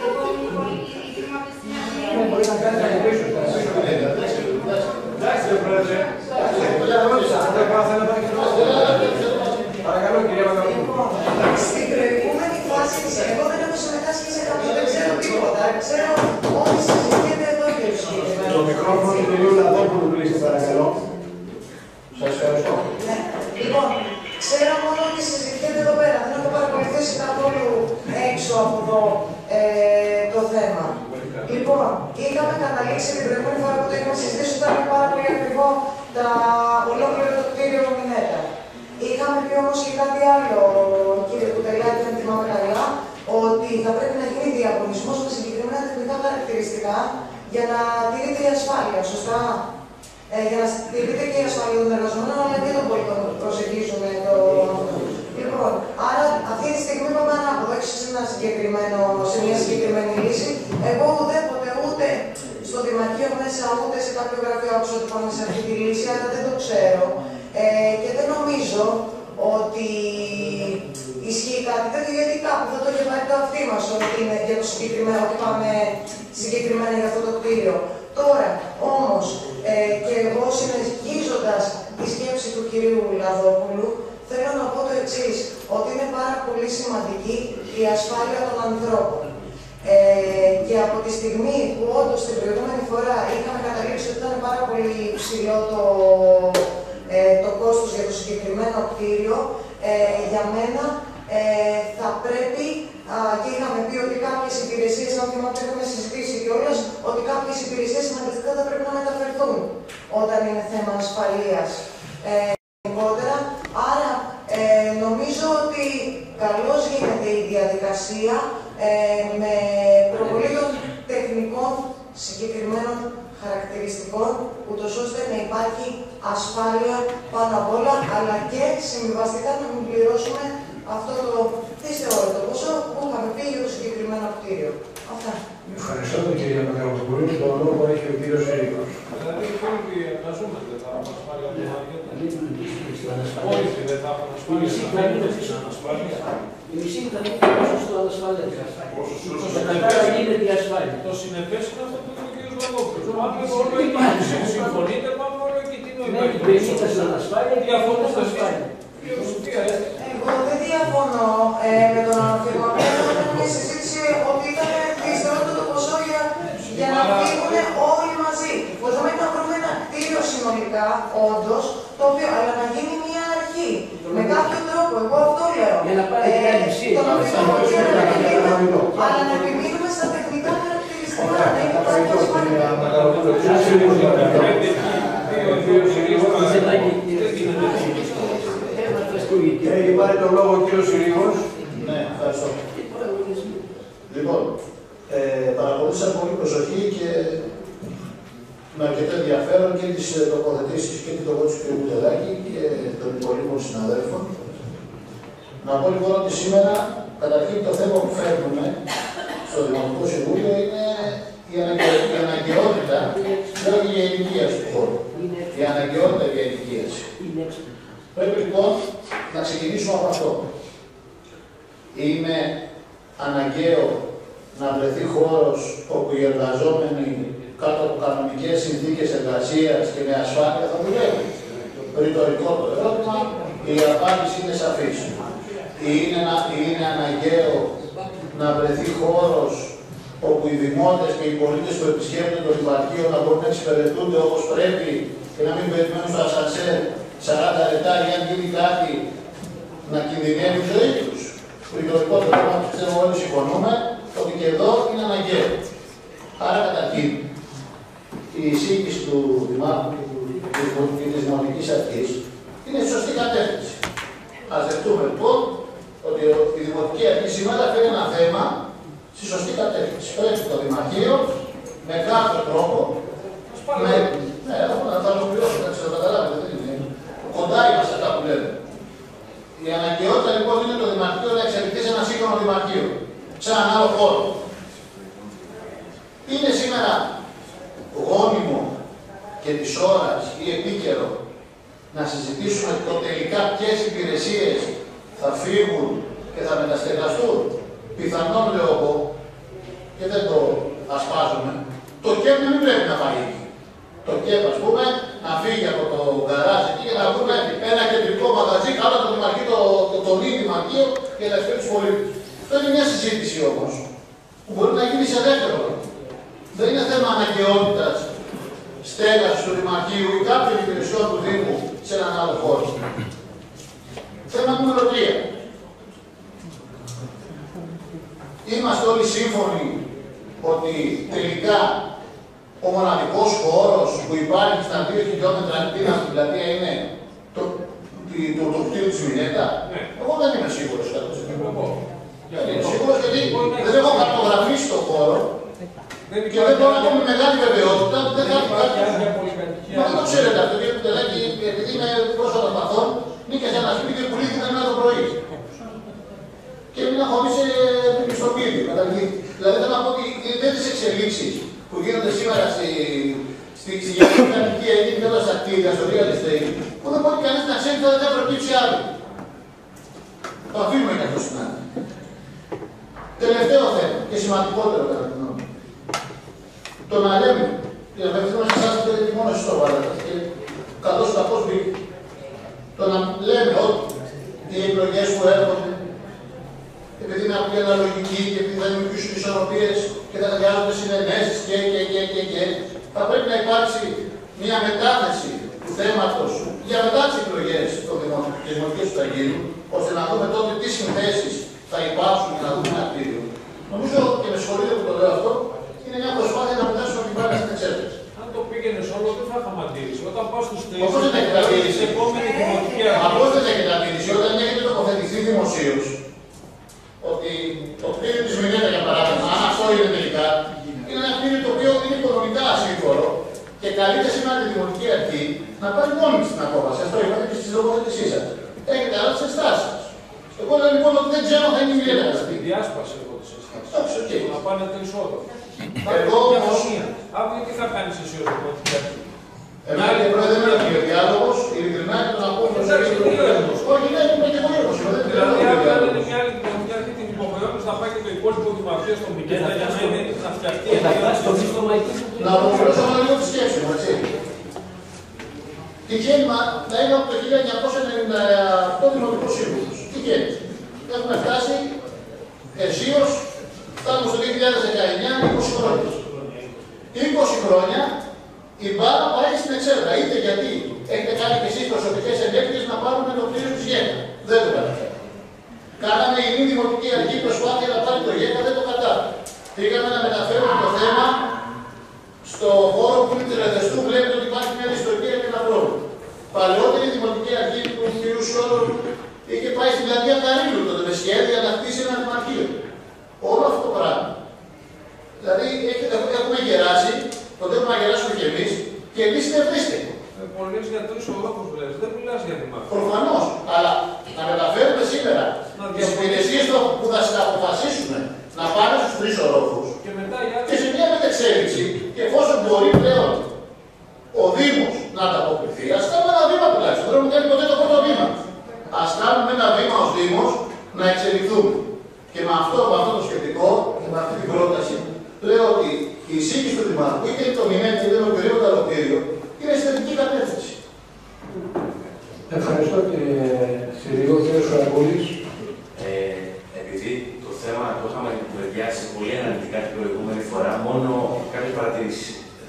[SPEAKER 6] μπορεί να κάνετε από πίσω. Εντάξει, δεν πρόεδρε. Παρακαλώ, κυρία Παπαδοπούλου.
[SPEAKER 9] Λοιπόν, στην προηγούμενη φάση, εγώ δεν έχω συμμετάσχει σε κάποιο, δεν ξέρω τίποτα. Ξέρω ότι συζητιέται εδώ και ο συγκεκριμένος.
[SPEAKER 6] Το μικρόφωνο του κυρίου Λαδόπουλου, κλείστε, παρακαλώ. Σας ευχαριστώ.
[SPEAKER 9] Ναι. Λοιπόν, ξέρω μόνο ότι συζητιέται εδώ πέρα. Δεν έχω παρακολουθήσει καθόλου έξω από εδώ το θέμα. Λοιπόν, είχαμε καταλήξει την προηγούμενη φορά που το είχαμε συζητήσει ότι ήταν πάρα πολύ ακριβό ολόκληρο το κτίριο Μινέτα. Είχαμε πει όμως και κάτι άλλο, κύριε Κουτελάκη, αν θυμάμαι καλά, ότι θα πρέπει να γίνει διαγωνισμός με συγκεκριμένα τεχνικά χαρακτηριστικά για να τηρείται η ασφάλεια, σωστά. Για να τηρείται και η ασφάλεια των εργαζομένων, αλλά και των πολιτών που προσεγγίζουν το. Λοιπόν, άρα αυτή τη στιγμή πάμε ανάποδα, όχι σε μια συγκεκριμένη λύση. Εγώ ουδέποτε, ούτε στο Δημαρχείο μέσα, ούτε σε κάποιο γραφείο άκουσα ότι πάμε σε αυτή τη λύση, αλλά δεν το ξέρω. Και δεν νομίζω ότι ισχύει κάτι τέτοιο, γιατί κάπου θα το είχε πάρει το αυτί μας ότι είναι για το συγκεκριμένο, ότι πάμε συγκεκριμένα για αυτό το κτίριο. Τώρα, όμως, και εγώ συνεχίζοντας τη σκέψη του κυρίου Λαδόπουλου, θέλω να πω το εξής, ότι είναι πάρα πολύ σημαντική η ασφάλεια των ανθρώπων. Και από τη στιγμή που όντως την προηγούμενη φορά είχαμε καταλήξει ότι ήταν πάρα πολύ ψηλό το κόστος για το συγκεκριμένο κτίριο, για μένα θα πρέπει, και είχαμε πει ότι κάποιες υπηρεσίες, αν θυμάται είχαμε συζητήσει κιόλας, ότι κάποιες υπηρεσίες σημαντικά θα πρέπει να μεταφερθούν όταν είναι θέμα ασφαλείας. Γενικότερα, άρα νομίζω ότι καλώς γίνεται η διαδικασία με προβολή των τεχνικών συγκεκριμένων χαρακτηριστικών, ούτως ώστε να υπάρχει ασφάλεια πάνω απ' όλα, αλλά και συμβιβαστικά να μην πληρώσουμε αυτό το δυσθεώρητο ποσό που είχαμε πει για το συγκεκριμένο κτίριο. Αυτά.
[SPEAKER 6] Ευχαριστώ τον κύριο Παπαδοπούλου. Το λόγο έχει ο κύριος Ερίκος.
[SPEAKER 5] φανταζούμε, δεν θα έχουν ασφάλεια από τον Αργέντο.
[SPEAKER 7] Όλοι
[SPEAKER 5] δεν θα έχουν ασφάλεια.
[SPEAKER 7] Η μισή ήταν ποσοστό ανασφάλεια. Μετά γίνεται η ασφάλεια.
[SPEAKER 5] Το συνεπές είναι αυτό που είπε ο κ. Βαγόπουλος. Πάμε όλο εκεί. Συμφωνείτε, πάμε όλο εκεί. Τι νοήμα έχει.
[SPEAKER 7] Μέχρι 50 στην ανασφάλεια και διαφωνώ στην ασφάλεια.
[SPEAKER 9] Εγώ δεν διαφωνώ με τον αναφέρον. Ήταν μια συζήτηση ότι ήταν δυστερότερο το ποσό για να φύγουν όλοι μαζί. Μπορούμε να βρούμε ένα κτίριο συνολικά, όντως, το οποίο αλλά να γίνει μια αρχή. Με κάποιο τρόπο, εγώ αυτό λέω.
[SPEAKER 7] Για να πάρει και άλλη ψήφη.
[SPEAKER 9] Αλλά να επιμείνουμε στα τεχνικά χαρακτηριστικά. Να είναι κάτι ασφαλικά.
[SPEAKER 6] Έχει πάρει τον λόγο ο κ. Συρίγος.
[SPEAKER 10] Ναι, ευχαριστώ. Λοιπόν, παρακολούθησα πολύ προσοχή και με αρκετό ενδιαφέρον και τις τοποθετήσεις και την τοποθέτηση του κ. Μπουτελάκη και των υπολείπων συναδέλφων. Να πω λοιπόν ότι σήμερα, καταρχήν το θέμα που φέρνουμε στο Δημοτικό Συμβούλιο είναι η αναγκαιότητα, λέω για η ενοικίαση του χώρου. Η αναγκαιότητα για ενοικίαση. Πρέπει λοιπόν να ξεκινήσουμε από αυτό. Είναι αναγκαίο να βρεθεί χώρος όπου οι εργαζόμενοι κάτω από κανονικές συνθήκες εργασίας και με ασφάλεια θα δουλεύουν. Ρητορικό το ερώτημα, η απάντηση είναι σαφής. Είναι αναγκαίο να βρεθεί χώρος όπου οι δημότες και οι πολίτες που επισκέπτονται το Δημαρχείο να μπορούν να εξυπηρετούνται όπως πρέπει και να μην περιμένουν στο ασανσέρ 40 λεπτά ή αν γίνει κάτι να κινδυνεύει η ζωή τους. Ρητορικό το θέμα, ξέρω όλοι συμφωνούμε ότι και εδώ είναι αναγκαίο. Άρα καταρχήν η εισήγηση του Δημάρχου και της Δημοτικής Αρχής είναι στη σωστή κατεύθυνση. Ας δεχτούμε λοιπόν ότι η Δημοτική Αρχή σήμερα φέρει ένα θέμα στη σωστή κατεύθυνση. Πρέπει το Δημαρχείο με κάποιο τρόπο ναι, θα το πληρώσω, θα το καταλάβετε, δεν είναι. Κοντά είμαστε αυτά που λέμε. Η αναγκαιότητα λοιπόν είναι το Δημαρχείο να εξελιχθεί σε ένα σύγχρονο Δημαρχείο, σε έναν άλλο χώρο. Είναι σήμερα γόνιμο και της ώρας ή επίκαιρο να συζητήσουμε το τελικά ποιες υπηρεσίες θα φύγουν και θα μεταστεγαστούν. Πιθανόν λέω εγώ, και δεν το ασπάζομαι, το ΚΕΠ δεν πρέπει να πάει εκεί. Το ΚΕΠ, ας πούμε, να φύγει από το γκαράζ εκεί και να βρούμε ένα κεντρικό μαγαζί κάτω από το Δημαρχείο, το νέο Δημαρχείο για να εξυπηρετεί τους πολίτες. Αυτό είναι μια συζήτηση όμως που μπορεί να γίνει σε δεύτερο. Δεν είναι θέμα αναγκαιότητας στέγασης του Δημαρχείου ή κάποιων υπηρεσιών του Δήμου σε έναν άλλο χώρο. Θέμα νούμερο 3. Είμαστε όλοι σύμφωνοι ότι τελικά ο μοναδικός χώρος που υπάρχει στα 2 χιλιόμετρα ακτίνα στην πλατεία είναι το κτίριο της Μινέτα. Εγώ δεν είμαι σίγουρος κατά το σημείο. Δεν είμαι σίγουρος γιατί δεν έχω χαρτογραφήσει το χώρο και δεν μπορώ να πω με μεγάλη βεβαιότητα ότι δεν θα έχει κάτι. Μα δεν το ξέρετε αυτό, κύριε Κουτελάκη, επειδή είμαι πρόσφατα παθών, νίκες ένα σπίτι και πουλήθηκε ένα το πρωί. Και έμεινα χωρίς πιστοποιητή. Δηλαδή θέλω να πω ότι δεν τις εξελίξεις που γίνονται σήμερα στη γενική κατοικία ή και στα κτίρια, στο real estate, που δεν μπορεί κανείς να ξέρει ότι δεν θα προκύψει άλλο. Το αφήνουμε και αυτό στην άλλη. Τελευταίο θέμα και σημαντικότερο κατά την γνώμη. Το να λέμε, και να απευθύνουμε σε εσάς και μόνο εσείς το βάλατε, και καθώς κακώς μπήκε, το να λέμε ότι οι εκλογές που έρχονται, επειδή είναι απλή αναλογική και επειδή θα δημιουργήσουν ισορροπίες και θα χρειάζονται συνενέσεις και θα πρέπει να υπάρξει μια μετάθεση του θέματος για μετά τις εκλογές των δημοτικών του θα γίνουν, ώστε να δούμε τότε τι συνθέσεις θα υπάρξουν και να δούμε ένα κτίριο. Νομίζω και με συγχωρείτε που το λέω αυτό, είναι μια προσπάθεια να πετάσουμε την μπάλα στην εξέλιξη.
[SPEAKER 5] Αν το πήγαινες όλο, δεν θα είχαμε αντίρρηση. Όταν πας στους τρεις,
[SPEAKER 10] όπως δεν έχετε αντίρρηση.
[SPEAKER 5] Απλώς
[SPEAKER 10] δεν έχετε αντίρρηση. Όταν έχετε τοποθετηθεί δημοσίως, ότι το κτίριο της Μινέτα, για παράδειγμα, αν αυτό είναι τελικά, είναι ένα κτίριο το οποίο είναι οικονομικά ασύμφορο και καλείται σήμερα τη Δημοτική Αρχή να πάρει μόνη της την απόφαση. Αυτό είπατε και στη τοποθέτησή σας. Έχετε άλλες ενστάσεις. Εγώ λέω λοιπόν ότι δεν ξέρω αν θα είναι η Μινέτα.
[SPEAKER 5] Στη διάσπαση έχω τις ενστάσεις. Να πάνε περισσότερο.
[SPEAKER 10] Εγώ όμως...
[SPEAKER 5] Αύριο τι θα κάνεις εσύ ως Δημοτική Αρχή.
[SPEAKER 10] Εμένα και πρόεδρε δεν είναι ο διάλογος, ειλικρινά και τον ακούω. Όχι, δεν είμαι και εγώ ήρθος.
[SPEAKER 5] Δηλαδή, αν είναι μια άλλη δημοτική αρχή, την υποχρεώνει να πάει και το υπόλοιπο δημαρχείο στον Μικέτα για να φτιαχτεί.
[SPEAKER 10] Να αποφελώσω λίγο τη σκέψη μου, έτσι. Τυχαίνει να είναι από το 1998 δημοτικό σύμβουλο. Τυχαίνει. Έχουμε φτάσει αισίως, φτάνουμε στο 2019, 20 χρόνια. 20 χρόνια η μπάρα πάει στην εξέδρα. Είτε γιατί έχετε κάνει και εσείς προσωπικές ενέργειες να πάρουμε το κτίριο της ΓΕΚΑ. Δεν το καταφέραμε. Κάναμε η μη δημοτική αρχή προσπάθεια να πάρει το ΓΕΚΑ, δεν το κατάφερε. Πήγαμε να μεταφέρουμε το θέμα στο χώρο που είναι Τηλεδεστού. Βλέπετε ότι υπάρχει μια δυστοπία και ένα πρόβλημα. Παλαιότερη δημοτική αρχή του κ. Σόρου είχε πάει στην πλατεία Καρύλου τότε με σχέδια να χτίσει ένα δημαρχείο. Όλο αυτό το πράγμα. Δηλαδή έχουμε γεράσει, το θέλουμε να γεράσουμε κι εμείς και εμείς είναι ευρίσκετοι.
[SPEAKER 5] Πολλές για 3 ορόφους λες, δεν μιλάς για δημάρχο.
[SPEAKER 10] Προφανώς, αλλά να μεταφέρουμε σήμερα τις υπηρεσίες που θα αποφασίσουμε να πάνε στους 3 ορόφους και σε μια μετεξέλιξη και εφόσον μπορεί πλέον ο Δήμος να ανταποκριθεί, ας κάνουμε ένα βήμα τουλάχιστον. Δεν έχουμε κάνει ποτέ το πρώτο βήμα. Ας κάνουμε ένα βήμα ως Δήμος να εξελιχθούμε. Και με αυτό το σκεπτικό και με αυτή την πρόταση, λέω ότι η εισήγηση του Δημάρχου, είτε το μηνέτη είτε το οποιοδήποτε άλλο κτίριο, είναι στη θετική κατεύθυνση.
[SPEAKER 6] Ευχαριστώ κύριε Συρίγο, κύριε Σουραγκούλης.
[SPEAKER 4] Επειδή το θέμα το είχαμε κουβεντιάσει πολύ αναλυτικά την προηγούμενη φορά, μόνο κάποιες παρατηρήσεις.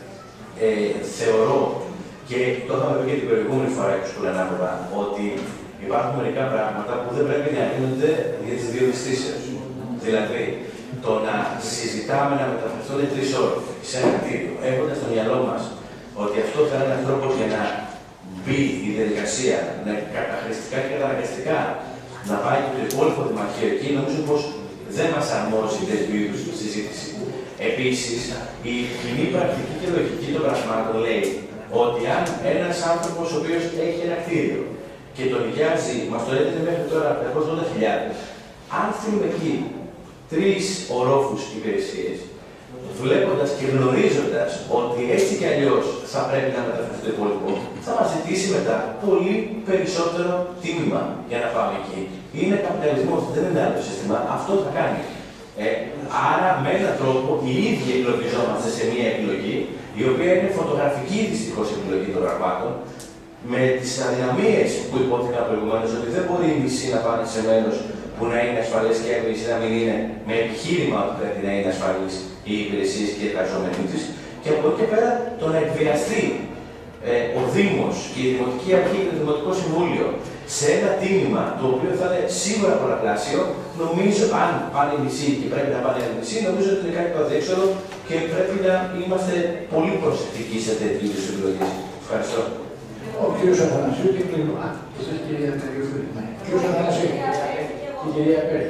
[SPEAKER 4] Θεωρώ και το είχαμε πει και την προηγούμενη φορά και στο Λενάβολα, ότι υπάρχουν μερικά πράγματα που δεν πρέπει να γίνονται για τις δύο δυστήσεις. Δηλαδή, το να συζητάμε να μεταφερθούν 3 ώρες σε ένα κτίριο, έχοντας στο μυαλό μας ότι αυτό θα είναι ένας τρόπος για να μπει η διαδικασία, να καταχρηστικά και καταναγκαστικά να πάει και το υπόλοιπο δημαρχείο εκεί, νομίζω πως δεν μας αρμόζει τέτοιου είδους συζήτηση. Επίσης, η κοινή πρακτική και λογική των πραγμάτων λέει ότι αν ένας άνθρωπος ο οποίος έχει ένα κτίριο και τον νοικιάζει, μας το έδινε μέχρι τώρα 580.000, αν θέλουμε εκεί 3 ορόφους υπηρεσίες, βλέποντας και γνωρίζοντας ότι έτσι κι αλλιώς θα πρέπει να μεταφερθεί το υπόλοιπο, θα μας ζητήσει μετά πολύ περισσότερο τίμημα για να πάμε εκεί. Είναι καπιταλισμός, δεν είναι άλλο σύστημα, αυτό θα κάνει. Άρα, με έναν τρόπο, οι ίδιοι εκλογιζόμαστε σε μια επιλογή, η οποία είναι φωτογραφική δυστυχώς επιλογή των πραγμάτων, με τις αδυναμίες που υπόθηκαν προηγουμένως, ότι δεν μπορεί η μισή να πάνε σε μέρος που να είναι ασφαλές και η μισή να μην είναι, με επιχείρημα ότι πρέπει να είναι ασφαλής οι υπηρεσίες και οι εργαζόμενοι της, και από εκεί και πέρα το να εκβιαστεί ο Δήμος και η Δημοτική Αρχή και το Δημοτικό Συμβούλιο σε ένα τίμημα το οποίο θα είναι σίγουρα πολλαπλάσιο, νομίζω αν πάνε οι μισοί και πρέπει να πάνε οι μισοί, νομίζω ότι είναι κάτι το αδέξοδο και πρέπει να είμαστε πολύ προσεκτικοί σε τέτοιου είδους επιλογές. Ευχαριστώ.
[SPEAKER 6] Ο κύριος Αθανασίου και κλείνουμε. Εσείς κυρία Τεριούφη. Κύριος Αθανασίου. Η κυρία Πέρη.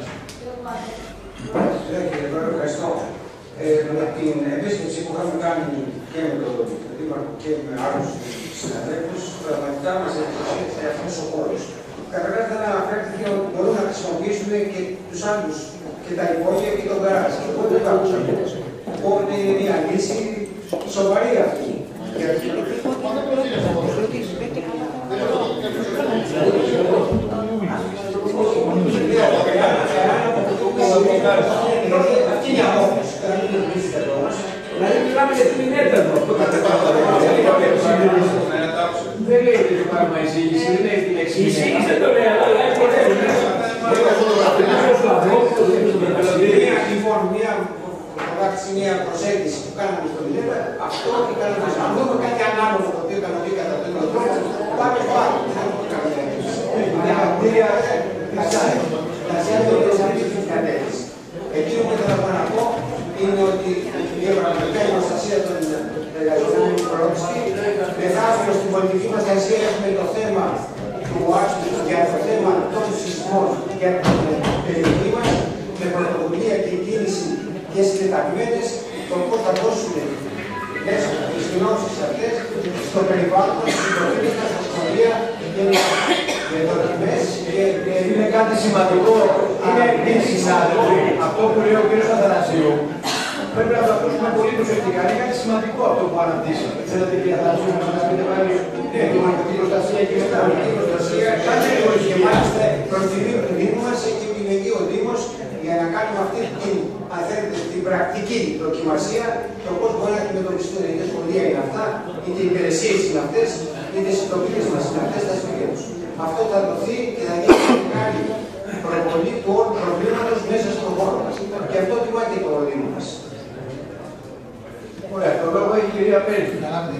[SPEAKER 11] Κύριε Πρόεδρε, ευχαριστώ. Με την επίσκεψη που είχαμε κάνει και με τον Δήμαρχο και με άλλους συναδέλφους, πραγματικά μας εντυπωσίασε αυτός ο χώρος. Καταρχάς, δεν αναφέρθηκε ότι μπορούμε να χρησιμοποιήσουμε και τους άλλους και τα υπόγεια και τον γκαράζ. Εγώ δεν το άκουσα. Οπότε είναι μια λύση σοβαρή αυτή. Αυτή είναι η απόφαση. Δηλαδή μιλάμε για την έτερνο.
[SPEAKER 6] Δεν λέει ότι το πράγμα εισήγηση, δεν λέει την εξήγηση.
[SPEAKER 11] Εισήγηση δεν το λέει, αλλά είναι λοιπόν μια φωτογράφηση, μια προσέγγιση που κάναμε στο Μινέτα, αυτό και κάναμε. Αν δούμε κάτι ανάλογο το οποίο κανονεί κατά τον ίδιο τρόπο, πάμε στο άλλο. Εκείνο που ήθελα να πω είναι ότι η πραγματικά η προστασία των εργαζομένων πρόληψη μεθαύριο στην πολιτική προστασία έχουμε το θέμα του άξιου για το θέμα των σεισμών για την περιοχή μας με πρωτοβουλία και κίνηση και συντεταγμένες το πώς θα δώσουμε μέσω της γνώσης αυτές στο περιβάλλον, στην προφήνη στα σχολεία και με δοκιμές και
[SPEAKER 6] είναι κάτι σημαντικό. Είναι επίσης αυτό που λέει ο κ. Αθανασίου. πρέπει να το ακούσουμε πολύ προσεκτικά. Είναι κάτι σημαντικό αυτό που αναπτύσσετε. Θέλετε, κύριε Θανασίου, να μας πείτε πάλι δημοτική προστασία και μετά. Κάντε λίγο και μάλιστα προς τη Δήμου μας έχει επιλεγεί ο Δήμος για να κάνουμε αυτή την, αν θέλετε, την πρακτική δοκιμασία, το πώς μπορεί να αντιμετωπιστούν, είτε σχολεία είναι αυτά, είτε υπηρεσίες είναι αυτές, είτε συντοπίες μας είναι αυτές, τα σπίτια τους. Αυτό θα δοθεί και θα γίνει μια μεγάλη προβολή του όλου προβλήματος μέσα στον χώρο μας. Και αυτό τιμά και το Δήμο μας. Ωραία, το λόγο έχει η κυρία Πέρι.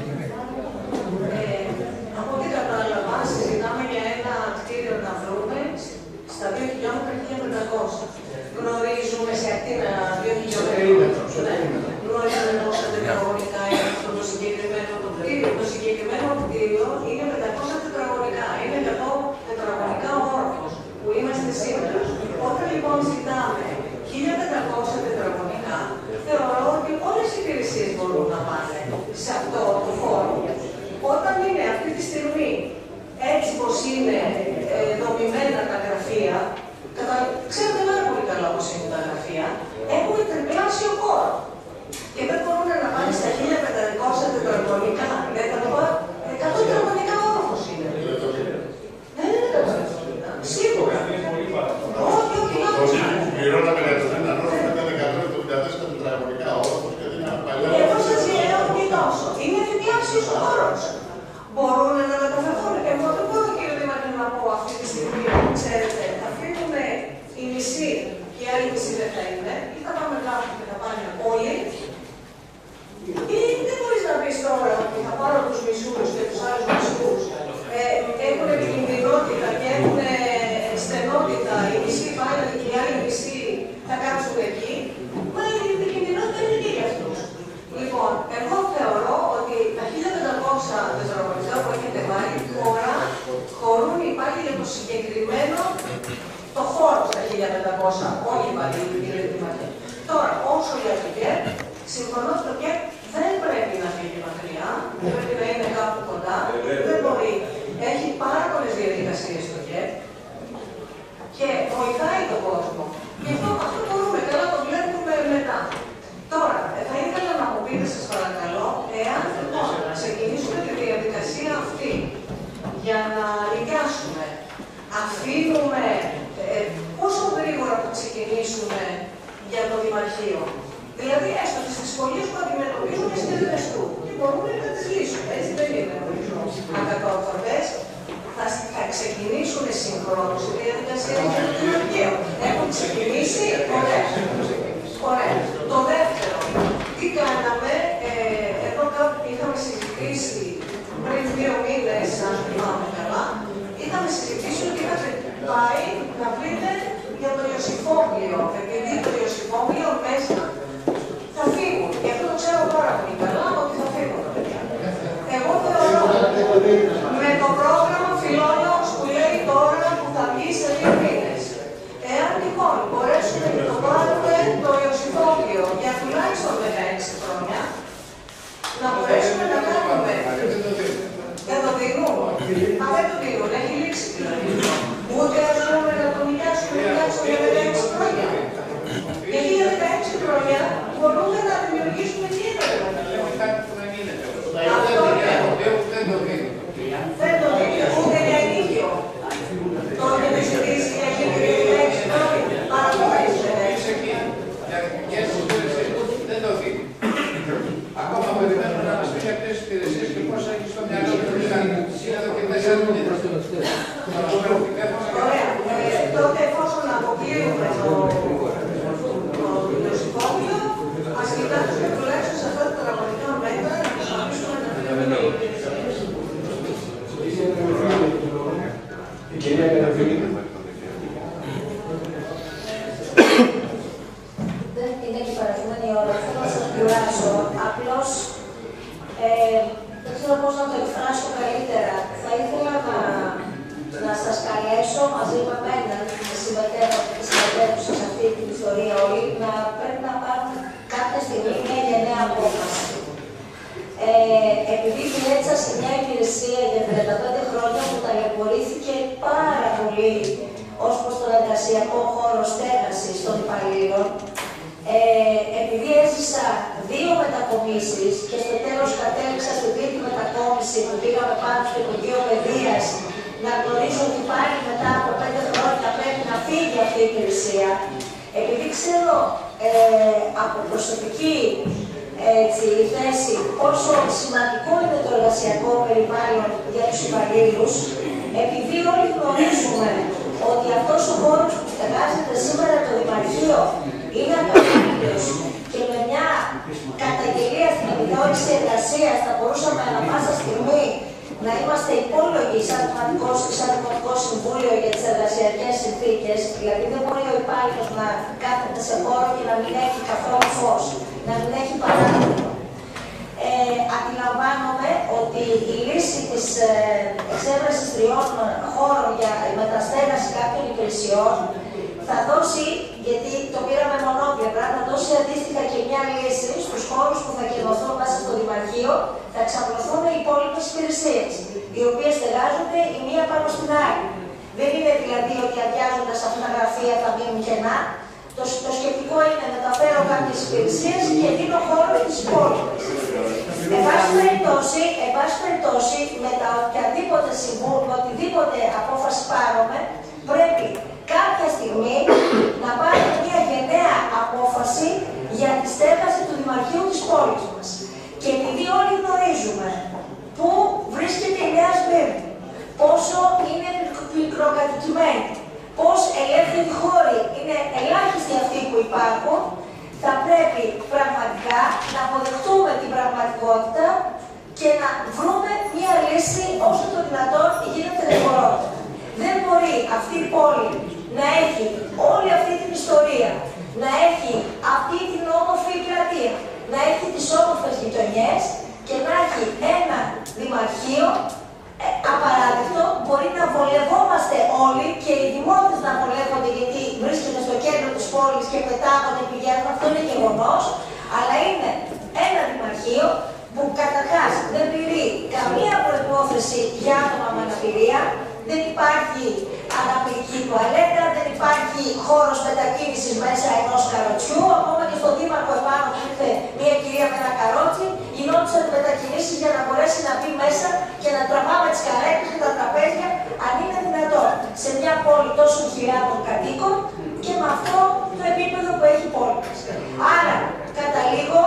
[SPEAKER 12] Από ό,τι κατάλαβα, συζητάμε για ένα κτίριο να βρούμε στα 2 χιλιόμετρα 1500. Γνωρίζουμε σε ακτίνα 2 χιλιόμετρα. Γνωρίζουμε πόσα τετραγωνικά είναι αυτό το συγκεκριμένο το κτίριο. Το συγκεκριμένο κτίριο είναι 500 τετραγωνικά. Είναι 100 τετραγωνικά όροφος που είμαστε σήμερα. Όταν λοιπόν ζητάμε 1500 τετραγωνικά, θεωρώ ότι όλες οι υπηρεσίες μπορούν να πάνε σε αυτό το χώρο. Όταν είναι αυτή τη στιγμή έτσι πως είναι δομημένα τα γραφεία, ξέρετε πάρα πολύ καλά πώς είναι τα γραφεία, έχουμε τριπλάσιο χώρο. Και δεν μπορούν να πάνε στα 1500 τετραγωνικά. Δεν θα το πω, 100 τετραγωνικά όροφος είναι. Δεν είναι 100 τετραγωνικά. Σίγουρα. Όχι, όχι.
[SPEAKER 13] Πληρώναμε για το ένα όροφο, ήταν 174 τετραγωνικά όροφος και δεν είναι παλιά.
[SPEAKER 12] Εγώ σας λέω και τόσο. Είναι διπλάσιος ο χώρος. Μπορούν να μεταφερθούν. Εγώ δεν μπορώ, κύριε Δήμαρχε, να πω αυτή τη στιγμή, ξέρετε, θα φύγουν οι μισοί και οι άλλοι μισοί δεν θα είναι, ή θα πάμε κάπου και θα πάνε όλοι. Ή δεν μπορείς να πεις τώρα ότι θα πάρω τους μισούς και τους άλλους μισούς. Έχουν επικινδυνότητα και έχουν στενότητα. Οι μισοί πάνε και οι άλλοι μισοί θα κάτσουν εκεί. Μα η επικινδυνότητα είναι και για αυτούς. Λοιπόν, εγώ θεωρώ ότι τα 1500 τετραγωνικά που έχετε βάλει χωρούν υπάλληλοι για το συγκεκριμένο το χώρο στα 1500, όχι υπαλλήλοι, κύριε Δήμαρχε. Τώρα, όσο για το ΚΕΠ, συμφωνώ στο ΚΕΠ δεν πρέπει να φύγει μακριά, πρέπει να είναι κάπου κοντά, δεν μπορεί. Έχει πάρα πολλές διαδικασίες στο ΚΕΠ και βοηθάει τον κόσμο. Γι' αυτό μπορούμε, καλά το βλέπουμε μετά. Τώρα, θα ήθελα να μου πείτε, σας παρακαλώ, εάν λοιπόν ξεκινήσουμε τη διαδικασία αυτή για να νοικιάσουμε, αφήνουμε πόσο γρήγορα θα ξεκινήσουμε για το Δημαρχείο. Δηλαδή, έστω τις δυσκολίες που αντιμετωπίζουν οι συντελεστές του. Και μπορούμε να τις λύσουμε, έτσι δεν είναι. Ακατόρθωτες θα ξεκινήσουν συγχρόνως η διαδικασία για το Δημαρχείο. Έχουν ξεκινήσει, ωραία. Ωραία. Το δεύτερο, τι κάναμε, εδώ κάπου είχαμε συζητήσει πριν 2 μήνες, αν θυμάμαι καλά, είχαμε συζητήσει ότι είχατε πάει να βρείτε για το Ιωσυφόπλιο, επειδή το Ιωσυφόπλιο μέσα θα φύγουν. Και αυτό το ξέρω πάρα πολύ καλά, ότι θα φύγουν τα παιδιά. Εγώ θεωρώ, με το πρόγραμμα Φιλόνιος που λέει τώρα που θα βγει σε 2 μήνες, εάν λοιπόν μπορέσουμε και το πάρουμε το Ιωσυφόπλιο για τουλάχιστον 16 χρόνια, να μπορέσουμε να κάνουμε. Δεν το δίνουν. Μα δεν το δίνουν, έχει λήξει δηλαδή. Ούτε ας πούμε να το νοικιάσουμε για 16 χρόνια. Γιατί για 16 χρόνια μπορούμε να δημιουργήσουμε και ένα Δημαρχείο. Αυτό δεν το δίνουν. Δεν το δίνουν, ούτε για ενίκιο. Τότε δεν ζητήσει για ενίκιο για 16 χρόνια. Παρακολουθείς 16.
[SPEAKER 2] Δεν το δίνουν. Ακόμα περιμένουμε να μας πει για αυτές τις υπηρεσίες και πώς έχει στο μυαλό του. Είναι εδώ και 4 μήνες.
[SPEAKER 12] Ωραία. Τότε εφόσον αποκλείουμε το Ιωσυφόπλιο, ας κοιτάξουμε τουλάχιστον σε αυτά τα τετραγωνικά μέτρα να προσπαθήσουμε να δημιουργήσουμε.
[SPEAKER 6] Η κυρία Καταφυλίδη.
[SPEAKER 14] Δεν είναι και παραδείγμενη η ώρα, θέλω να σας κουράσω. Απλώς, δεν ξέρω πώς να το εκφράσω καλύτερα. Θα ήθελα να σας καλέσω μαζί με εμένα και συμμετέχω σε αυτή την ιστορία όλοι, να πρέπει να πάρουμε κάποια στιγμή μια γενναία απόφαση. Επειδή δουλέψα σε μια υπηρεσία για 35 χρόνια που ταλαιπωρήθηκε πάρα πολύ ως προς τον εργασιακό χώρο στέγασης των υπαλλήλων, επειδή έζησα δημιούργησα 2 μετακομίσεις και στο τέλος κατέληξα στην τρίτη μετακόμιση που πήγαμε πάνω στο Υπουργείο Παιδείας, να γνωρίζω ότι πάλι μετά από 5 χρόνια πρέπει να φύγει αυτή η υπηρεσία. Επειδή ξέρω από προσωπική θέση πόσο σημαντικό είναι το εργασιακό περιβάλλον για τους υπαλλήλους, επειδή όλοι γνωρίζουμε ότι αυτός ο χώρος που στεγάζεται σήμερα το Δημαρχείο είναι ακατάλληλος και με μια καταγγελία στην επιθεώρηση εργασίας θα μπορούσαμε ανα πάσα στιγμή να είμαστε υπόλογοι σαν Δημοτικό Συμβούλιο για τις εργασιακές συνθήκες, δηλαδή δεν μπορεί ο υπάλληλος να κάθεται σε χώρο και να μην έχει καθόλου φως, να μην έχει παράδειγμα. Αντιλαμβάνομαι ότι η λύση της εξέβρασης 3 χώρων για μεταστέγαση κάποιων υπηρεσιών θα δώσει, γιατί το πήραμε μονόπλευρα, θα δώσει αντίστοιχα και μια λύση στους χώρους που θα κενωθούν μέσα στο Δημαρχείο, θα εξαπλωθούν οι υπόλοιπες υπηρεσίες, οι οποίες στεγάζονται η μία πάνω στην άλλη. Δεν είναι δηλαδή ότι αδειάζοντας αυτά τα γραφεία θα μείνουν κενά. Το σκεπτικό είναι να μεταφέρω κάποιες υπηρεσίες και δίνω χώρο στις υπόλοιπες. Εν πάση περιπτώσει, με τα οτιδήποτε απόφαση πάρουμε, πρέπει κάποια στιγμή να πάρουμε μια γενναία απόφαση για τη στέγαση του Δημαρχείου της πόλης μας. Και επειδή όλοι γνωρίζουμε πού βρίσκεται η Νέα Σμύρνη, πόσο είναι μικροκατοικημένη, πώς ελεύθεροι χώροι είναι ελάχιστοι αυτοί που υπάρχουν, θα πρέπει πραγματικά να αποδεχτούμε την πραγματικότητα και να βρούμε μια λύση όσο το δυνατόν γίνεται γρηγορότερα. Δεν μπορεί αυτή η πόλη να έχει όλη αυτή την ιστορία, να έχει αυτή την όμορφη πλατεία, να έχει τις όμορφες γειτονιές και να έχει ένα δημαρχείο απαράδεκτο. Μπορεί να βολευόμαστε όλοι και οι δημότες να βολεύονται γιατί βρίσκεται στο κέντρο της πόλης και πετάγονται, πηγαίνουν, αυτό είναι γεγονός, αλλά είναι ένα δημαρχείο που καταρχάς δεν πληρεί καμία προϋπόθεση για άτομα με αναπηρία, δεν υπάρχει αναπηρική τουαλέτα, δεν υπάρχει χώρος μετακίνησης μέσα ενός καροτσιού. Ακόμα και στον δήμαρχο επάνω που ήρθε μια κυρία με ένα καρότσι, γινόντουσαν μετακινήσεις για να μπορέσει να μπει μέσα και να τραβάμε τις καρέκλες και τα τραπέζια, αν είναι δυνατόν, σε μια πόλη τόσων χιλιάδων κατοίκων και με αυτό το επίπεδο που έχει η πόλη μας. Άρα, καταλήγω,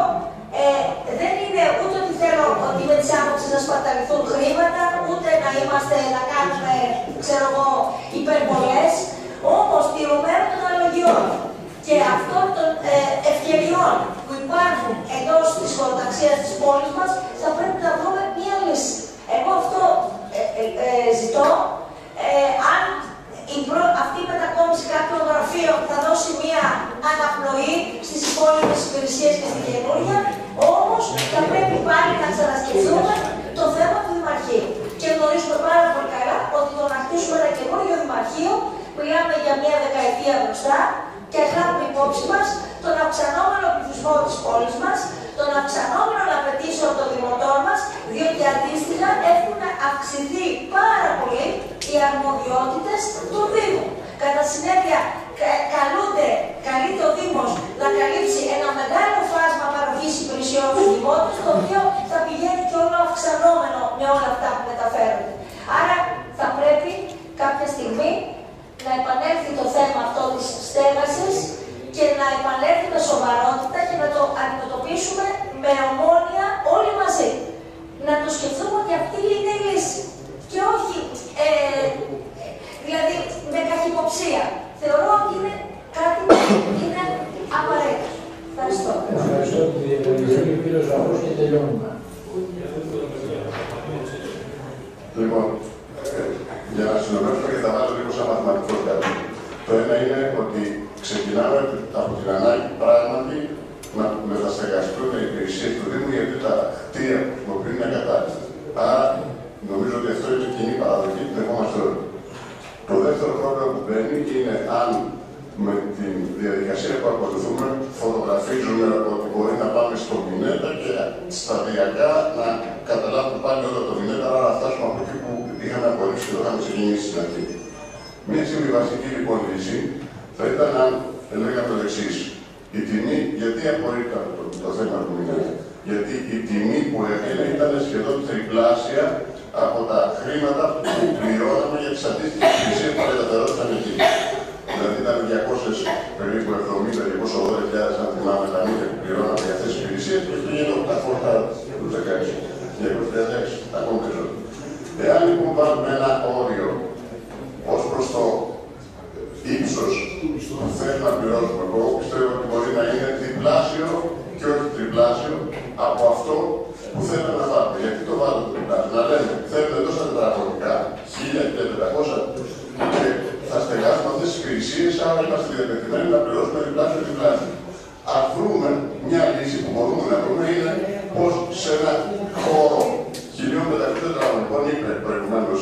[SPEAKER 14] δεν είναι ούτε ότι θέλω ότι με τις άποψεις να σπαταληθούν χρήματα, ούτε να κάνουμε, ξέρω εγώ, υπερβολές, όμως τηρουμένων των αναλογιών και αυτών των ευκαιριών που υπάρχουν εντός της χωροταξίας της πόλης μας, θα πρέπει να βρούμε μία λύση. Εγώ αυτό ζητώ, αν αυτή η μετακόμιση κάποιων γραφείων θα δώσει μία αναπνοή στις υπόλοιπες υπηρεσίες και στην καινούργια, όμως θα πρέπει πάλι να ξανασκεφτούμε το θέμα του Δημαρχείου. Και γνωρίζουμε πάρα πολύ καλά ότι το να χτίσουμε ένα καινούργιο Δημαρχείο, μιλάμε για μία δεκαετία μπροστά, και ας λάβουμε υπόψη μας τον αυξανόμενο πληθυσμό της πόλης μας, τον αυξανόμενο απαιτήσεων των δημοτών μας, διότι αντίστοιχα έχουν αυξηθεί πάρα πολύ οι αρμοδιότητες των Δήμων. Κατά συνέπεια, καλείται ο Δήμος να καλύψει ένα μεγάλο φάσμα παροχής υπηρεσιών στους δημότες, το οποίο θα πηγαίνει και όλο αυξανόμενο με όλα αυτά που μεταφέρονται. Άρα θα πρέπει κάποια στιγμή να επανέλθει το θέμα αυτό της στέγασης και να επανέλθει με σοβαρότητα και να το αντιμετωπίσουμε με ομόνοια όλοι μαζί. Να το σκεφτούμε ότι αυτή είναι η λύση. Και όχι, δηλαδή, με καχυποψία. Θεωρώ ότι είναι κάτι που είναι απαραίτητο. Ευχαριστώ.
[SPEAKER 7] Ευχαριστώ την κύριο Ζαχός και τελειώνουμε.
[SPEAKER 13] Λοιπόν, για να συνοψίσω και θα βάλω λίγο σαν μαθηματικό κάτι. Το ένα είναι ότι ξεκινάμε από την ανάγκη πράγματι να μεταστεγαστούν οι υπηρεσίες του Δήμου, γιατί τα κτίρια που χρησιμοποιούν είναι ακατάλληλα. Άρα νομίζω ότι αυτό είναι κοινή παραδοχή που δεχόμαστε όλοι. Το δεύτερο πρόβλημα που μπαίνει είναι αν με τη διαδικασία που ακολουθούμε φωτογραφίζουμε ότι μπορεί να πάμε στο Μινέτα και σταδιακά να καταλάβουμε πάλι όλο το Μινέτα, άρα να φτάσουμε από εκεί που είχαμε απορρίψει και το είχαμε ξεκινήσει στην αρχή. Μια συμβιβαστική λοιπόν λύση θα ήταν αν έλεγαμε το εξής. Η τιμή, γιατί απορρίπταμε το θέμα του μηνέα? Γιατί η τιμή που έμεινε ήταν σχεδόν τριπλάσια από τα χρήματα που πληρώναμε για τις αντίστοιχες υπηρεσίες που μεταφερόταν εκεί. Δηλαδή ήταν 270.000, αν θυμάμαι τα νούμερα που πληρώναμε για αυτές τις υπηρεσίες, και αυτό γίνεται 840 του 16, 236, ακόμη περισσότερο. Εάν λοιπόν βάλουμε ένα όριο ως προς το ύψος που θέλει να πληρώσουμε, εγώ πιστεύω ότι μπορεί να είναι διπλάσιο και όχι τριπλάσιο από αυτό που θέλουμε να βάλουμε. Γιατί το βάλουμε το διπλάσιο? Να λέμε, θέλουμε τόσα τετραγωνικά, 1.000-1.500, και θα στεγάσουμε αυτές τις υπηρεσίες, άρα είμαστε διατεθειμένοι να πληρώσουμε διπλάσιο. Αν βρούμε μια λύση που μπορούμε να βρούμε, είναι πως σε ένα χώρο 1.500 τετραγωνικών, είπε προηγουμένως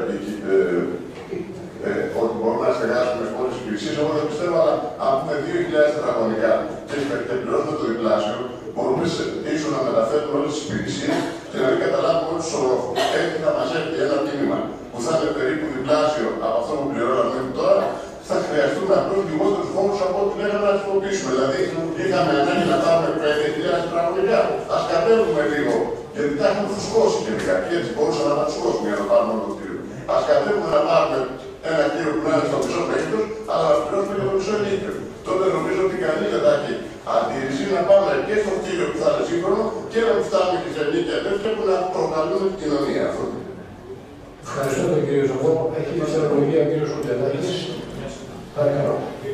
[SPEAKER 13] ότι μπορούμε να στεγάσουμε όλες τις υπηρεσίες. Εγώ δεν πιστεύω, αλλά αν πούμε 2.000 τετραγωνικά και πληρώσουμε το διπλάσιο, μπορούμε ίσως να μεταφέρουμε όλες τις υπηρεσίες και να μην καταλάβουμε όλους τους ορόφους. Έτσι θα μας έρθει ένα τίμημα που θα είναι περίπου διπλάσιο από αυτό που πληρώναμε μέχρι τώρα. Θα χρειαστούμε απλώς λιγότερους χώρους από ό,τι λέγαμε να χρησιμοποιήσουμε. Δηλαδή, είχαμε ανάγκη να πάρουμε 5.000 τετραγωνικά. Ας κατέβουμε λίγο, γιατί τα έχουμε φουσκώσει και λιγάκι. Έτσι μπορούσαμε να τα φουσκώσουμε για να πάρουμε όλο το κτίριο. Ας κατέβουμε να πάρουμε ένα κτίριο που να είναι στο μισό μέγεθος, αλλά να πληρώσουμε και το μισό ενίκιο. Τότε νομίζω ότι καλύτερα έχει αντίρρηση να πάμε και στο κτίριο που θα είναι σύγχρονο και να μην φτάνουμε και σε ενίκια τέτοια που να προκαλούν την κοινωνία.
[SPEAKER 6] Ευχαριστώ τον κύριο Ζωβό. Έχει τη στερολογία ο κύριος Κουτελάκης. Παρακαλώ.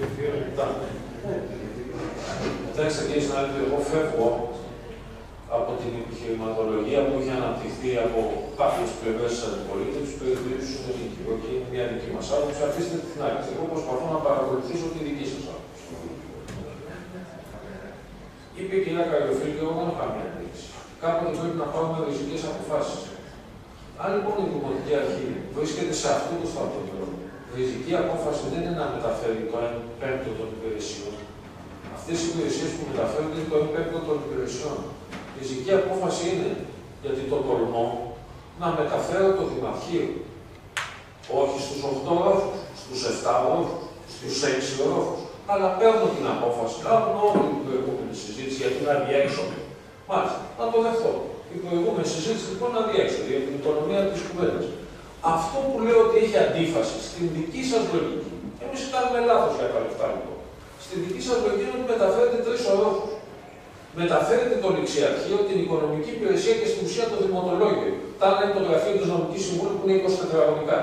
[SPEAKER 5] Κοιτάξτε κύριε συνάδελφε, εγώ φεύγω από την επιχειρηματολογία που έχει αναπτυχθεί από κάποιες πλευρές της αντιπολίτευσης που περιορίζουν στον νοικείο και είναι μια δική μας άποψη. Αφήστε την άλλη. Εγώ προσπαθώ να παρακολουθήσω τη δική σας άποψη. Είπε η κυρία Καριοφίλη και εγώ δεν έχω καμία αντίρρηση. Κάποτε πρέπει να πάρουμε ριζικές αποφάσεις. Αν λοιπόν η Δημοτική Αρχή βρίσκεται σε αυτό το στάδιο, η ριζική απόφαση δεν είναι να μεταφέρει το 1/5 των υπηρεσιών. Αυτές οι υπηρεσίες που μεταφέρονται είναι το 1/5 των υπηρεσιών. Η ριζική απόφαση είναι, γιατί το τολμώ, να μεταφέρω το Δημαρχείο. Όχι στους 8 ορόφους, στους 7 ορόφους, στους 6 ορόφους. Αλλά παίρνω την απόφαση, κάνουμε όλη την προηγούμενη συζήτηση για την αδιέξοδο. Μάλιστα, να το δεχτώ. Η προηγούμενη συζήτηση λοιπόν να διέξοδο για την οικονομία της κουβέντας. Αυτό που λέω ότι έχει αντίφαση στην δική σας λογική. Εμείς κάνουμε λάθος για τα λεφτά λοιπόν. Στην δική σας λογική είναι ότι μεταφέρετε 3 ορόφους. Μεταφέρετε το ληξιαρχείο, την οικονομική υπηρεσία και στην ουσία το δημοτολόγιο. Τα άλλα είναι το γραφείο του Νομικού Συμβούλου που είναι 20 τετραγωνικά.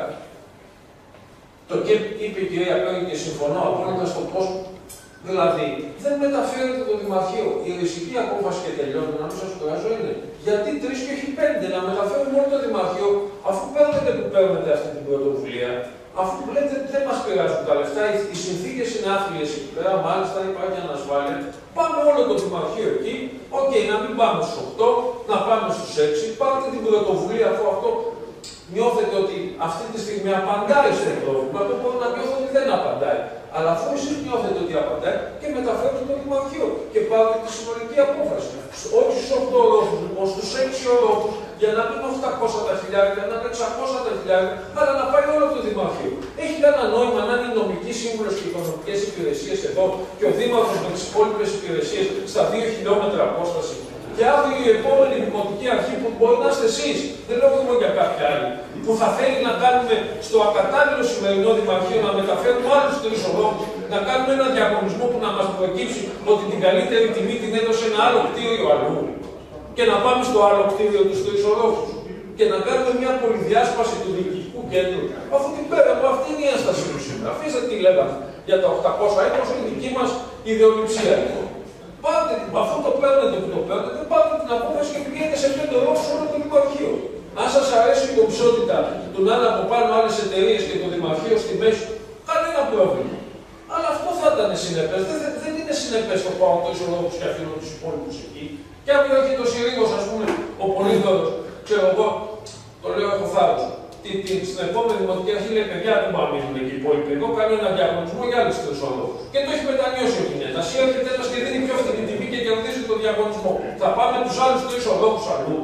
[SPEAKER 5] Το και είπε η κυρία Πέγγι και συμφωνώ απόλυτα στο πώς. Δηλαδή, δεν μεταφέρεται το Δημαρχείο. Η ριζική απόφαση και τελειώνει, να μην σας κουράζω, είναι γιατί 3 και όχι 5 να μεταφέρουμε όλο το Δημαρχείο, αφού παίρνετε που παίρνετε αυτή την πρωτοβουλία, αφού λέτε ότι δεν μας πειράζουν τα λεφτά, οι συνθήκες είναι άθλιες εκεί πέρα, μάλιστα υπάρχει ανασφάλεια. Πάμε όλο το Δημαρχείο εκεί, να μην πάμε στους 8, να πάμε στους 6, πάρτε την πρωτοβουλία αφού αυτό νιώθετε ότι αυτή τη στιγμή απαντάει στο πρόβλημα, εγώ μπορώ να νιώθω ότι δεν απαντάει. Αλλά αφού εσείς νιώθετε ότι απαντάει και μεταφέρετε το Δημαρχείο και πάρετε τη συνολική απόφαση. Όχι στους 8 ορόφους, λοιπόν, στους 6 ορόφους, για να μην είναι 800 τα χιλιάρια, να είναι 600 τα χιλιάρια, αλλά να πάει όλο το Δημαρχείο. Έχει κανένα νόημα να είναι η νομική σύμβουλος και οι οικονομικές υπηρεσίες εδώ και ο Δήμαρχος με τις υπόλοιπες υπηρεσίες στα 2 χιλιόμετρα απόσταση. Και αύριο η επόμενη Δημοτική Αρχή που μπορεί να είστε εσείς, δεν λέω εγώ για κάποια άλλη, που θα θέλει να κάνουμε στο ακατάλληλο σημερινό Δημαρχείο να μεταφέρουμε άλλους 3 ορόφους, να κάνουμε ένα διαγωνισμό που να μας προκύψει ότι την καλύτερη τιμή την έδωσε ένα άλλο κτίριο αλλού και να πάμε στο άλλο κτίριο τους 3 ορόφους και να κάνουμε μια πολυδιάσπαση του διοικητικού κέντρου. Αφού την πέραμε, αυτή είναι η ένσταση του σήμερα. Αφήστε τι λέγαμε για τα 820, είναι δική μας ιδεολειψία. Πάτε, αφού το παίρνετε που το παίρνετε, πάτε την απόφαση και πηγαίνετε σε 5 ορόφους όλο το Δημαρχείο. Αν σας αρέσει η κομψότητα του να είναι από πάνω άλλες εταιρείες και το Δημαρχείο στη μέση, κανένα πρόβλημα. Αλλά αυτό θα ήταν συνεπές. Δεν είναι συνεπές το πάω τόσο ορόφους και αφήνω τους υπόλοιπους εκεί. Και αν έχει το Συρίγος, ας πούμε, ο Πολύδωρος, ξέρω εγώ, το λέω έχω θάρρος. Στην επόμενη Δημοτική Αρχή λέει: παιδιά, δεν πάμε μείνουν εκεί οι υπόλοιποι. Εγώ κάνω ένα διαγωνισμό για άλλους 3 ορόφους. Και το έχει μετανιώσει ο Κινέτας. Ή έρχεται ένας και δίνει πιο φθηνή τιμή και κερδίζει τον διαγωνισμό. Θα πάμε τους άλλους 3 ορόφους αλλού.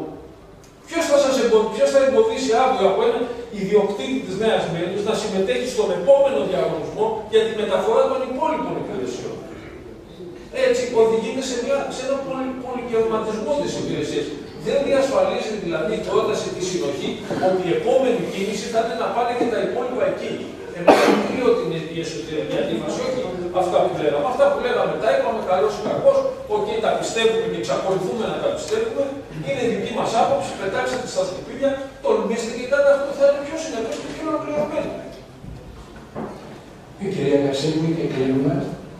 [SPEAKER 5] Ποιος θα εμποδίσει αύριο από έναν ιδιοκτήτη της Νέας Μύρνης να συμμετέχει στον επόμενο διαγωνισμό για τη μεταφορά των υπόλοιπων υπηρεσιών. Έτσι είναι σε ένα πολυκευματισμό της υπηρεσίας. Δεν διασφαλίζει δηλαδή η πρόταση τη συνοχή ότι η επόμενη κίνηση θα είναι να πάνε και τα υπόλοιπα εκεί. Εμείς δεν ότι είναι η εσωτερική αντίφαση, όχι αυτά που λέγαμε. Αυτά που λέγαμε τα είπαμε καλώς ή κακώς, ok, τα πιστεύουμε και εξακολουθούμε να τα πιστεύουμε, είναι δική μας άποψη, πετάξτε τη στα σκουπίδια, τολμήστε και κάντε αυτό που θα είναι πιο συνεπές και πιο ολοκληρωμένο.
[SPEAKER 7] Η κυρία Κασίμη και κλείνουμε.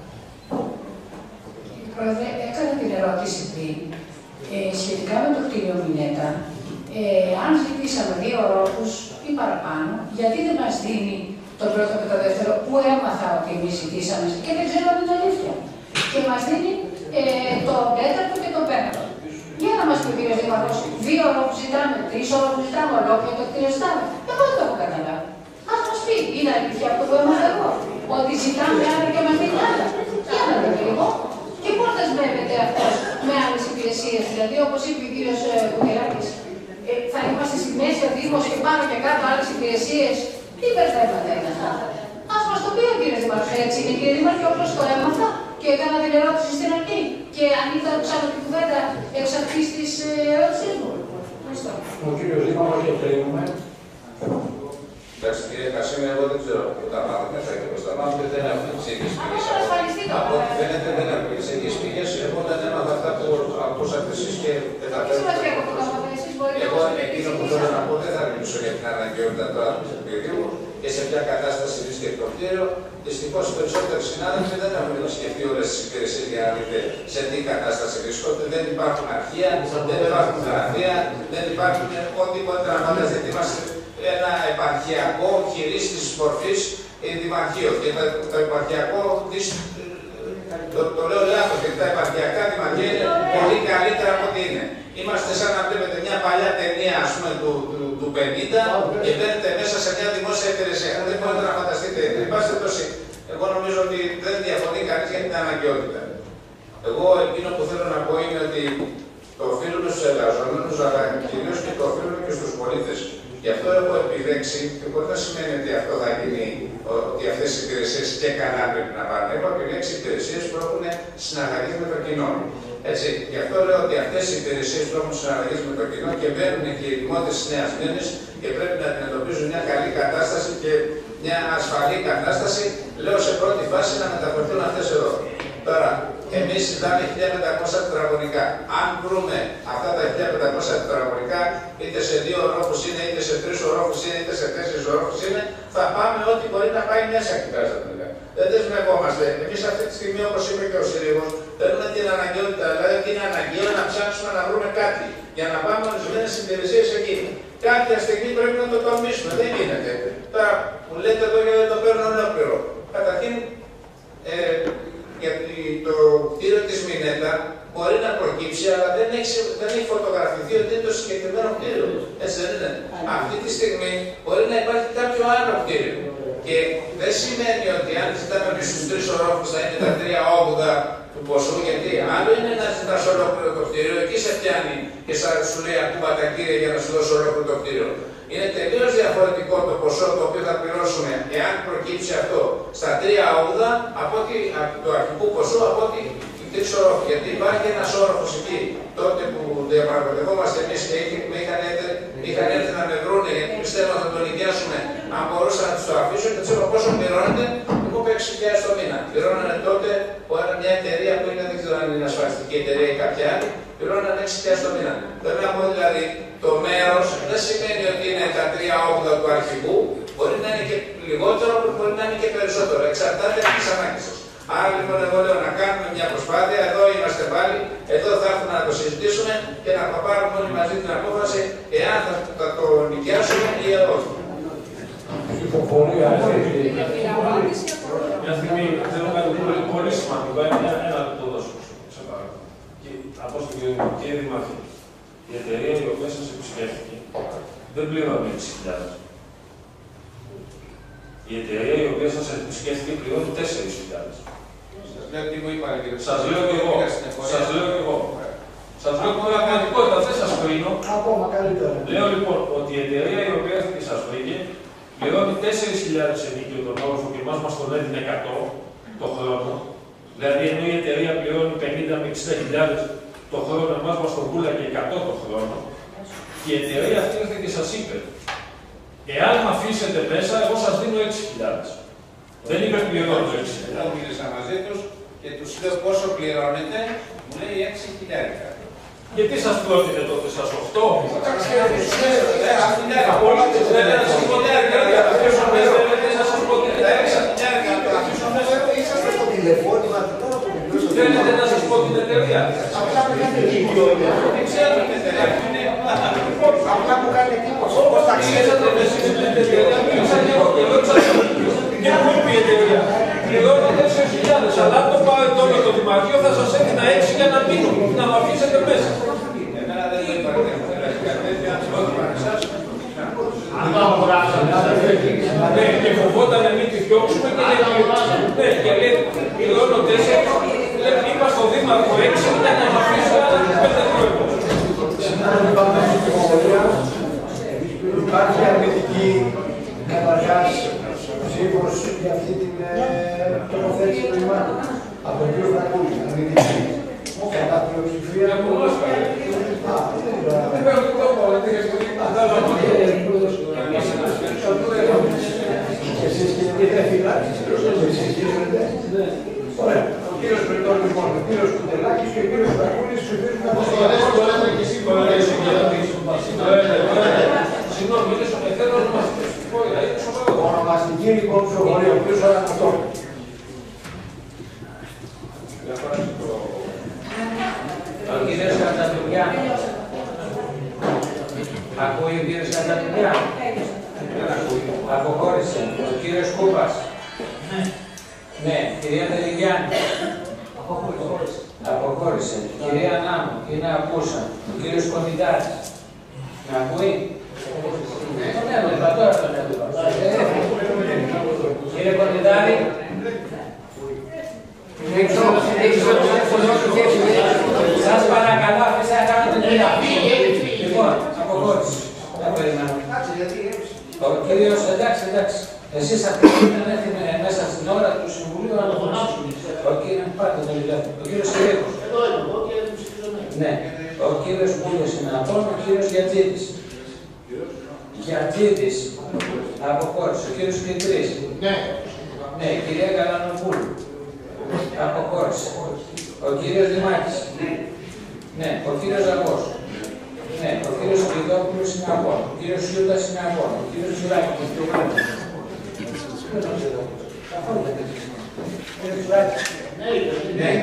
[SPEAKER 15] Πρόεδρε, έκανα την ερώτηση πριν σχετικά με το κτίριο Μινέτα. Αν ζητήσαμε 2 όροφους ή παραπάνω, γιατί δεν μας δίνει το πρώτο και το δεύτερο, που έμαθα ότι εμείς ζητήσαμε και δεν ξέρω αν είναι αλήθεια. Και μας δίνει το τέταρτο και το πέμπτο. Για να μας πει ο κύριος Δήμαρχος, 2 όροφους ζητάμε, 3 όροφους ζητάμε, ολόκληρο το κτίριο ζητάμε. Εγώ δεν το έχω καταλάβει. Ας μας πει, είναι αλήθεια αυτό που έμαθα εγώ, ότι ζητάμε άλλα και μας δίνει άλλα. Για να δούμε λίγο. Και πώς δεσμεύεται αυτός με άλλες υπηρεσίες, δηλαδή όπως είπε ο κύριος Κουτηράκης, θα είμαστε στη μέση ο Δήμος και πάνω και κάτω άλλες υπηρεσίες. Τι υπερθέματα είναι αυτά. Ας μας το πει ο κύριος Δήμαρχος, έτσι είναι κύριε Δήμαρχε, όπως το έμαθα και έκανα την ερώτηση στην αρχή. Και αν ήθελα ξανά την κουβέντα εξ αρχής της ερώτησής μου. Ευχαριστώ.
[SPEAKER 7] Ο κύριος Δήμαρχος και κλείνουμε.
[SPEAKER 2] Εντάξει, κύριε Κασίμη, εγώ δεν ξέρω πού τα μάθαμε, θα και πώς τα μάθαμε, δεν έχω τις ίδιες πηγές. Από ό,τι φαίνεται δεν έχω τις ίδιες πηγές, εγώ δεν έμαθα αυτά που ακούσατε εσείς και δεν τα πέρα. Εγώ εκείνο που θέλω να πω δεν θα μιλήσω για την αναγκαιότητα τώρα του παιδιού και σε ποια κατάσταση βρίσκεται το κτίριο. Δυστυχώς οι περισσότεροι συνάδελφοι δεν έχουν σκεφτεί όλες τις υπηρεσίες για να δείτε σε τι κατάσταση βρίσκονται. Δεν υπάρχουν αρχεία, δεν υπάρχουν γραφεία, δεν υπάρχουν οτιδήποτε να φανταστείτε. Είμαστε ένα επαρχιακό χειρίστης μορφής δημαρχείο. Και το επαρχιακό, το λέω λάθος, γιατί τα επαρχιακά δημαρχία είναι πολύ καλύτερα από ό,τι είναι. Είμαστε σαν να βλέπετε μια παλιά ταινία, ας πούμε, του 50 και μπαίνετε μέσα σε μια δημόσια υπηρεσία. Δεν μπορείτε να φανταστείτε. Είμαστε τόσοι. Εγώ νομίζω ότι δεν διαφωνεί κανείς για την αναγκαιότητα. Εγώ εκείνο που θέλω να πω είναι ότι το οφείλουμε στους εργαζόμενους, αλλά κυρίως και το οφείλουμε και στους πολίτες. Γι' αυτό έχω επιλέξει, και μπορεί να σημαίνει ότι αυτό θα γίνει, ότι αυτές οι υπηρεσίες και καλά πρέπει να πάνε. Έχω επιλέξει υπηρεσίες που έχουν συναλλαγές με το κοινό. Έτσι, γι' αυτό λέω ότι αυτές οι υπηρεσίες που έχουν συναλλαγές με το κοινό και μπαίνουν και οι δημότες της Νέας Μήνης και πρέπει να αντιμετωπίζουν μια καλή κατάσταση και μια ασφαλή κατάσταση, λέω σε πρώτη φάση να μεταφερθούν αυτές εδώ. Τώρα, εμείς ζητάμε 1.500 τετραγωνικά. Αν βρούμε αυτά τα 1.500 τετραγωνικά, είτε σε 2 ορόφους είναι, είτε σε 3 ορόφους είναι, είτε σε 4 ορόφους είναι, θα πάμε ό,τι μπορεί να πάει μέσα εκεί πέρα στα τελικά. Δεν δεσμευόμαστε. Εμείς αυτή τη στιγμή, όπως είπε και ο Συρίγος, θέλουμε την αναγκαιότητα, δηλαδή ότι είναι αναγκαίο να ψάξουμε να βρούμε κάτι για να πάμε ορισμένες υπηρεσίες εκεί. Κάποια στιγμή πρέπει να το τομίσουμε. Δεν γίνεται. Τώρα μου λέτε εδώ γιατί δεν το παίρνω ολόκληρο. Καταρχήν, γιατί το κτίριο της Μινέτα μπορεί να προκύψει, αλλά δεν έχει φωτογραφηθεί ότι είναι το συγκεκριμένο κτίριο. Έτσι δεν είναι. Αυτή τη στιγμή μπορεί να υπάρχει κάποιο άλλο κτίριο. Και δεν σημαίνει ότι αν ζητάμε και στους 3 ορόφους θα είναι τα 3,80 του ποσού, γιατί άλλο είναι να ζητάς ολόκληρο το κτίριο, εκεί σε πιάνει και σου λέει ακούμπα τα κύρια για να σου δώσω ολόκληρο το κτίριο. Είναι τελείως διαφορετικό το ποσό το οποίο θα πληρώσουμε εάν προκύψει αυτό στα 3,80 από το αρχικού ποσό από ότι οι 3 όροφοι. Γιατί υπάρχει ένας όροφος εκεί τότε που διαπραγματευόμαστε εμείς και είχαν έρθει να με βρούνε γιατί πιστεύω να τον νοικιάσουμε. Αν μπορούσα να τους το αφήσω και τους είπα πόσο πληρώνετε, μου είπε 6.000 το μήνα. Πληρώνανε τότε μια εταιρεία που είναι, δεν ξέρω αν είναι ασφαλιστική εταιρεία ή κάποια άλλη, πληρώνανε 6.000 το μήνα. Θέλω να πω δηλαδή το μέρος δεν σημαίνει ότι είναι τα 3,80 του αρχικού, μπορεί να είναι και λιγότερο, μπορεί να είναι και περισσότερο. Εξαρτάται από τις ανάγκες σας. Άρα λοιπόν εγώ λέω να κάνουμε μια προσπάθεια, εδώ είμαστε πάλι, εδώ θα έρθουμε να το συζητήσουμε και να πάρουμε όλοι μαζί την απόφαση εάν θα το νοικιάσουμε ή όχι.
[SPEAKER 5] Μια στιγμή θέλω κάτι πολύ σημαντικό, ένα λεπτό δώσω. Από στον κύριε Δημάρχη, η εταιρεία η οποία σας επισκέφθηκε δεν πληρώνει 6.000. Η εταιρεία η οποία σας επισκέφθηκε πληρώνει 4.000. Σας λέω και εγώ. Σας λέω και εγώ. Σας λέω και πραγματικότητα, δεν σας κρίνω.
[SPEAKER 6] Ακόμα καλύτερα.
[SPEAKER 5] Λέω λοιπόν ότι η εταιρεία η οποία σας βρήκε πληρώνει 4.000 ενίκιο τον όροφο και εμάς μας τον έδινε 100 το χρόνο. Δηλαδή, ενώ η εταιρεία πληρώνει 50 με 60.000 το χρόνο, εμάς μας το πουλά και 100 το χρόνο, η εταιρεία αυτή ήρθε και σας είπε, εάν με αφήσετε μέσα, εγώ σας δίνω 6.000. Δεν είπε πληρώνω 6.000.
[SPEAKER 2] Εγώ μίλησα μαζί τους και τους λέω πόσο πληρώνετε, μου λέει 6.000.
[SPEAKER 5] Γιατί σας πρότεινε τότε σας 8? Θέλετε να σας πω την εταιρεία?
[SPEAKER 11] Απλά μου κάνει εντύπωση. Απλά μου κάνει εντύπωση. Όπως τα ξέρετε,
[SPEAKER 5] εσείς την εταιρεία, μίλησα και εγώ και λέω και μου είπε η εταιρεία. Πληρώνω 4.000, αλλά αν το πάρετε όλο το δημαρχείο θα σας έδινα 6 για να μείνω, να με αφήσετε μέσα.
[SPEAKER 2] Εμένα δεν το υπάρχει τέτοια ερώτημα εσάς.
[SPEAKER 5] Αν το αγοράσατε, ναι, και φοβόταν να μην τη διώξουμε και λέει, πληρώνω 4, είπα στο δήμαρχο 6 για να με αφήσει άλλα 5 χρόνια.
[SPEAKER 6] Υπάρχει αρνητική καταρχάς ψήφος για αυτή την τοποθέτηση του Ιμάτου από τον κύριο Φραγκούλη. Αρνητική. Κατά πλειοψηφία. Εσείς κύριε Φιλάκης, εσείς κύριε. Ωραία. Ο κύριος Πρετών λοιπόν, ο κύριος Κουτελάκης και ο κύριος Φραγκούλης ψηφίζουν από το
[SPEAKER 5] συγγνώμη, θέλω
[SPEAKER 6] ονομαστική λοιπόν ψηφοφορία, ο οποίος ώρα αυτό.
[SPEAKER 7] Ο κύριος Κατατουριά. Ακούει ο κύριος Κατατουριά. Αποχώρησε. Ο κύριος Κούπας. Ναι. Κυρία Τελιγιάννη. Αποχώρησε. Κυρία Νάμου. Είναι απούσα. Ο κύριος Κομιτάρης. Με ακούει? Τον έβλεπα, τώρα τον έβλεπα. Κύριε Κομιτάρη. Σας παρακαλώ, αφήστε να κάνω την δουλειά. Λοιπόν, αποχώρηση. Δεν περιμένω. Ο κύριος, εντάξει. Εσείς αφήσετε μέσα στην ώρα του Συμβουλίου να το φωνάσουμε. Ο κύριος, πάτε το τηλέφωνο. Ο κύριος Κυρίκος. Ναι. Ο κύριος Μπούλιος είναι από ο κύριος Γιατζίδης. Γιατζίδης. Αποχώρησε. Ο κύριος Κεντρής. Ναι, η κυρία Καλανοπούλου. Αποχώρησε. Ο κύριος Δημάκης. Ναι, ο κύριος Ζαγός. Ναι, ο κύριος Σπιδόπουλος είναι απόν. Ο κύριος Σιούτας είναι απόν. Ο κύριος Τσουράκης. Ναι.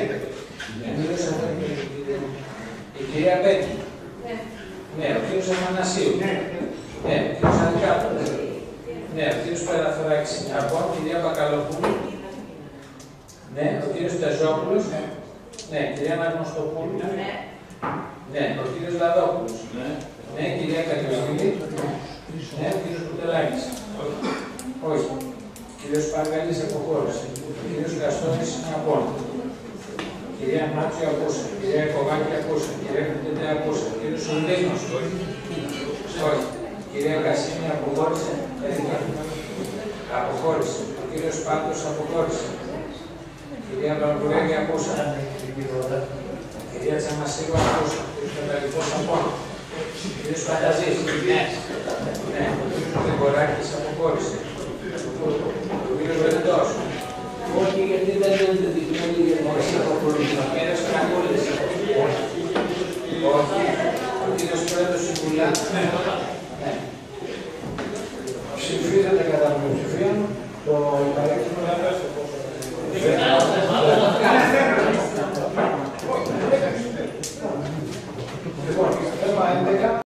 [SPEAKER 7] Η κυρία Πέττη. Ναι, ο κύριος Αφανασίου. Ναι, ο κύριος Αδικάτος. Ναι, ο κύριος Περαθράκης είναι απόν. Η κυρία Μπακαλοπούλου. Ναι, ο κύριος Τεζόπουλος. Ναι, η κυρία Αναγνωστοπούλου. Ναι, ο κύριος Λαδόπουλος. Ναι, η κυρία Κατιοστήλη. Ναι, ο κύριος Κουτελάκης. Όχι. Ο κύριος Παργαλής αποχώρησε. Ο κύριος Καστόνης είναι απόν. Η κυρία Μάτσιο απούσα. Η κυρία Κοβάκη απούσα. Η κυρία Κουτεντέ απούσα. Ο κύριος Σουλδίνος. Όχι. Η κυρία Κασίνη αποχώρησε. Αποχώρησε. Ο κύριος Πάντος αποχώρησε. Η κυρία Βαρβουρέλη απούσα. Η κυρία Τσαμασίγου απούσα. Ο κύριος Πεταλικός απόν. Ο κύριος Πανταζής. Ναι. Ο κύριος Γρηγοράκης αποχώρησε. Ο κύριος Βερντός. Όχι, γιατί δεν είναι δείχνει για την αποχώρηση. Ο κύριος Φραγκούλης. Όχι. Ο κύριος Πρόεδρος Συμβουλίου.
[SPEAKER 6] Ψηφίζεται κατά πλειοψηφία το υπαρκτήριο. Λοιπόν, θέμα 11.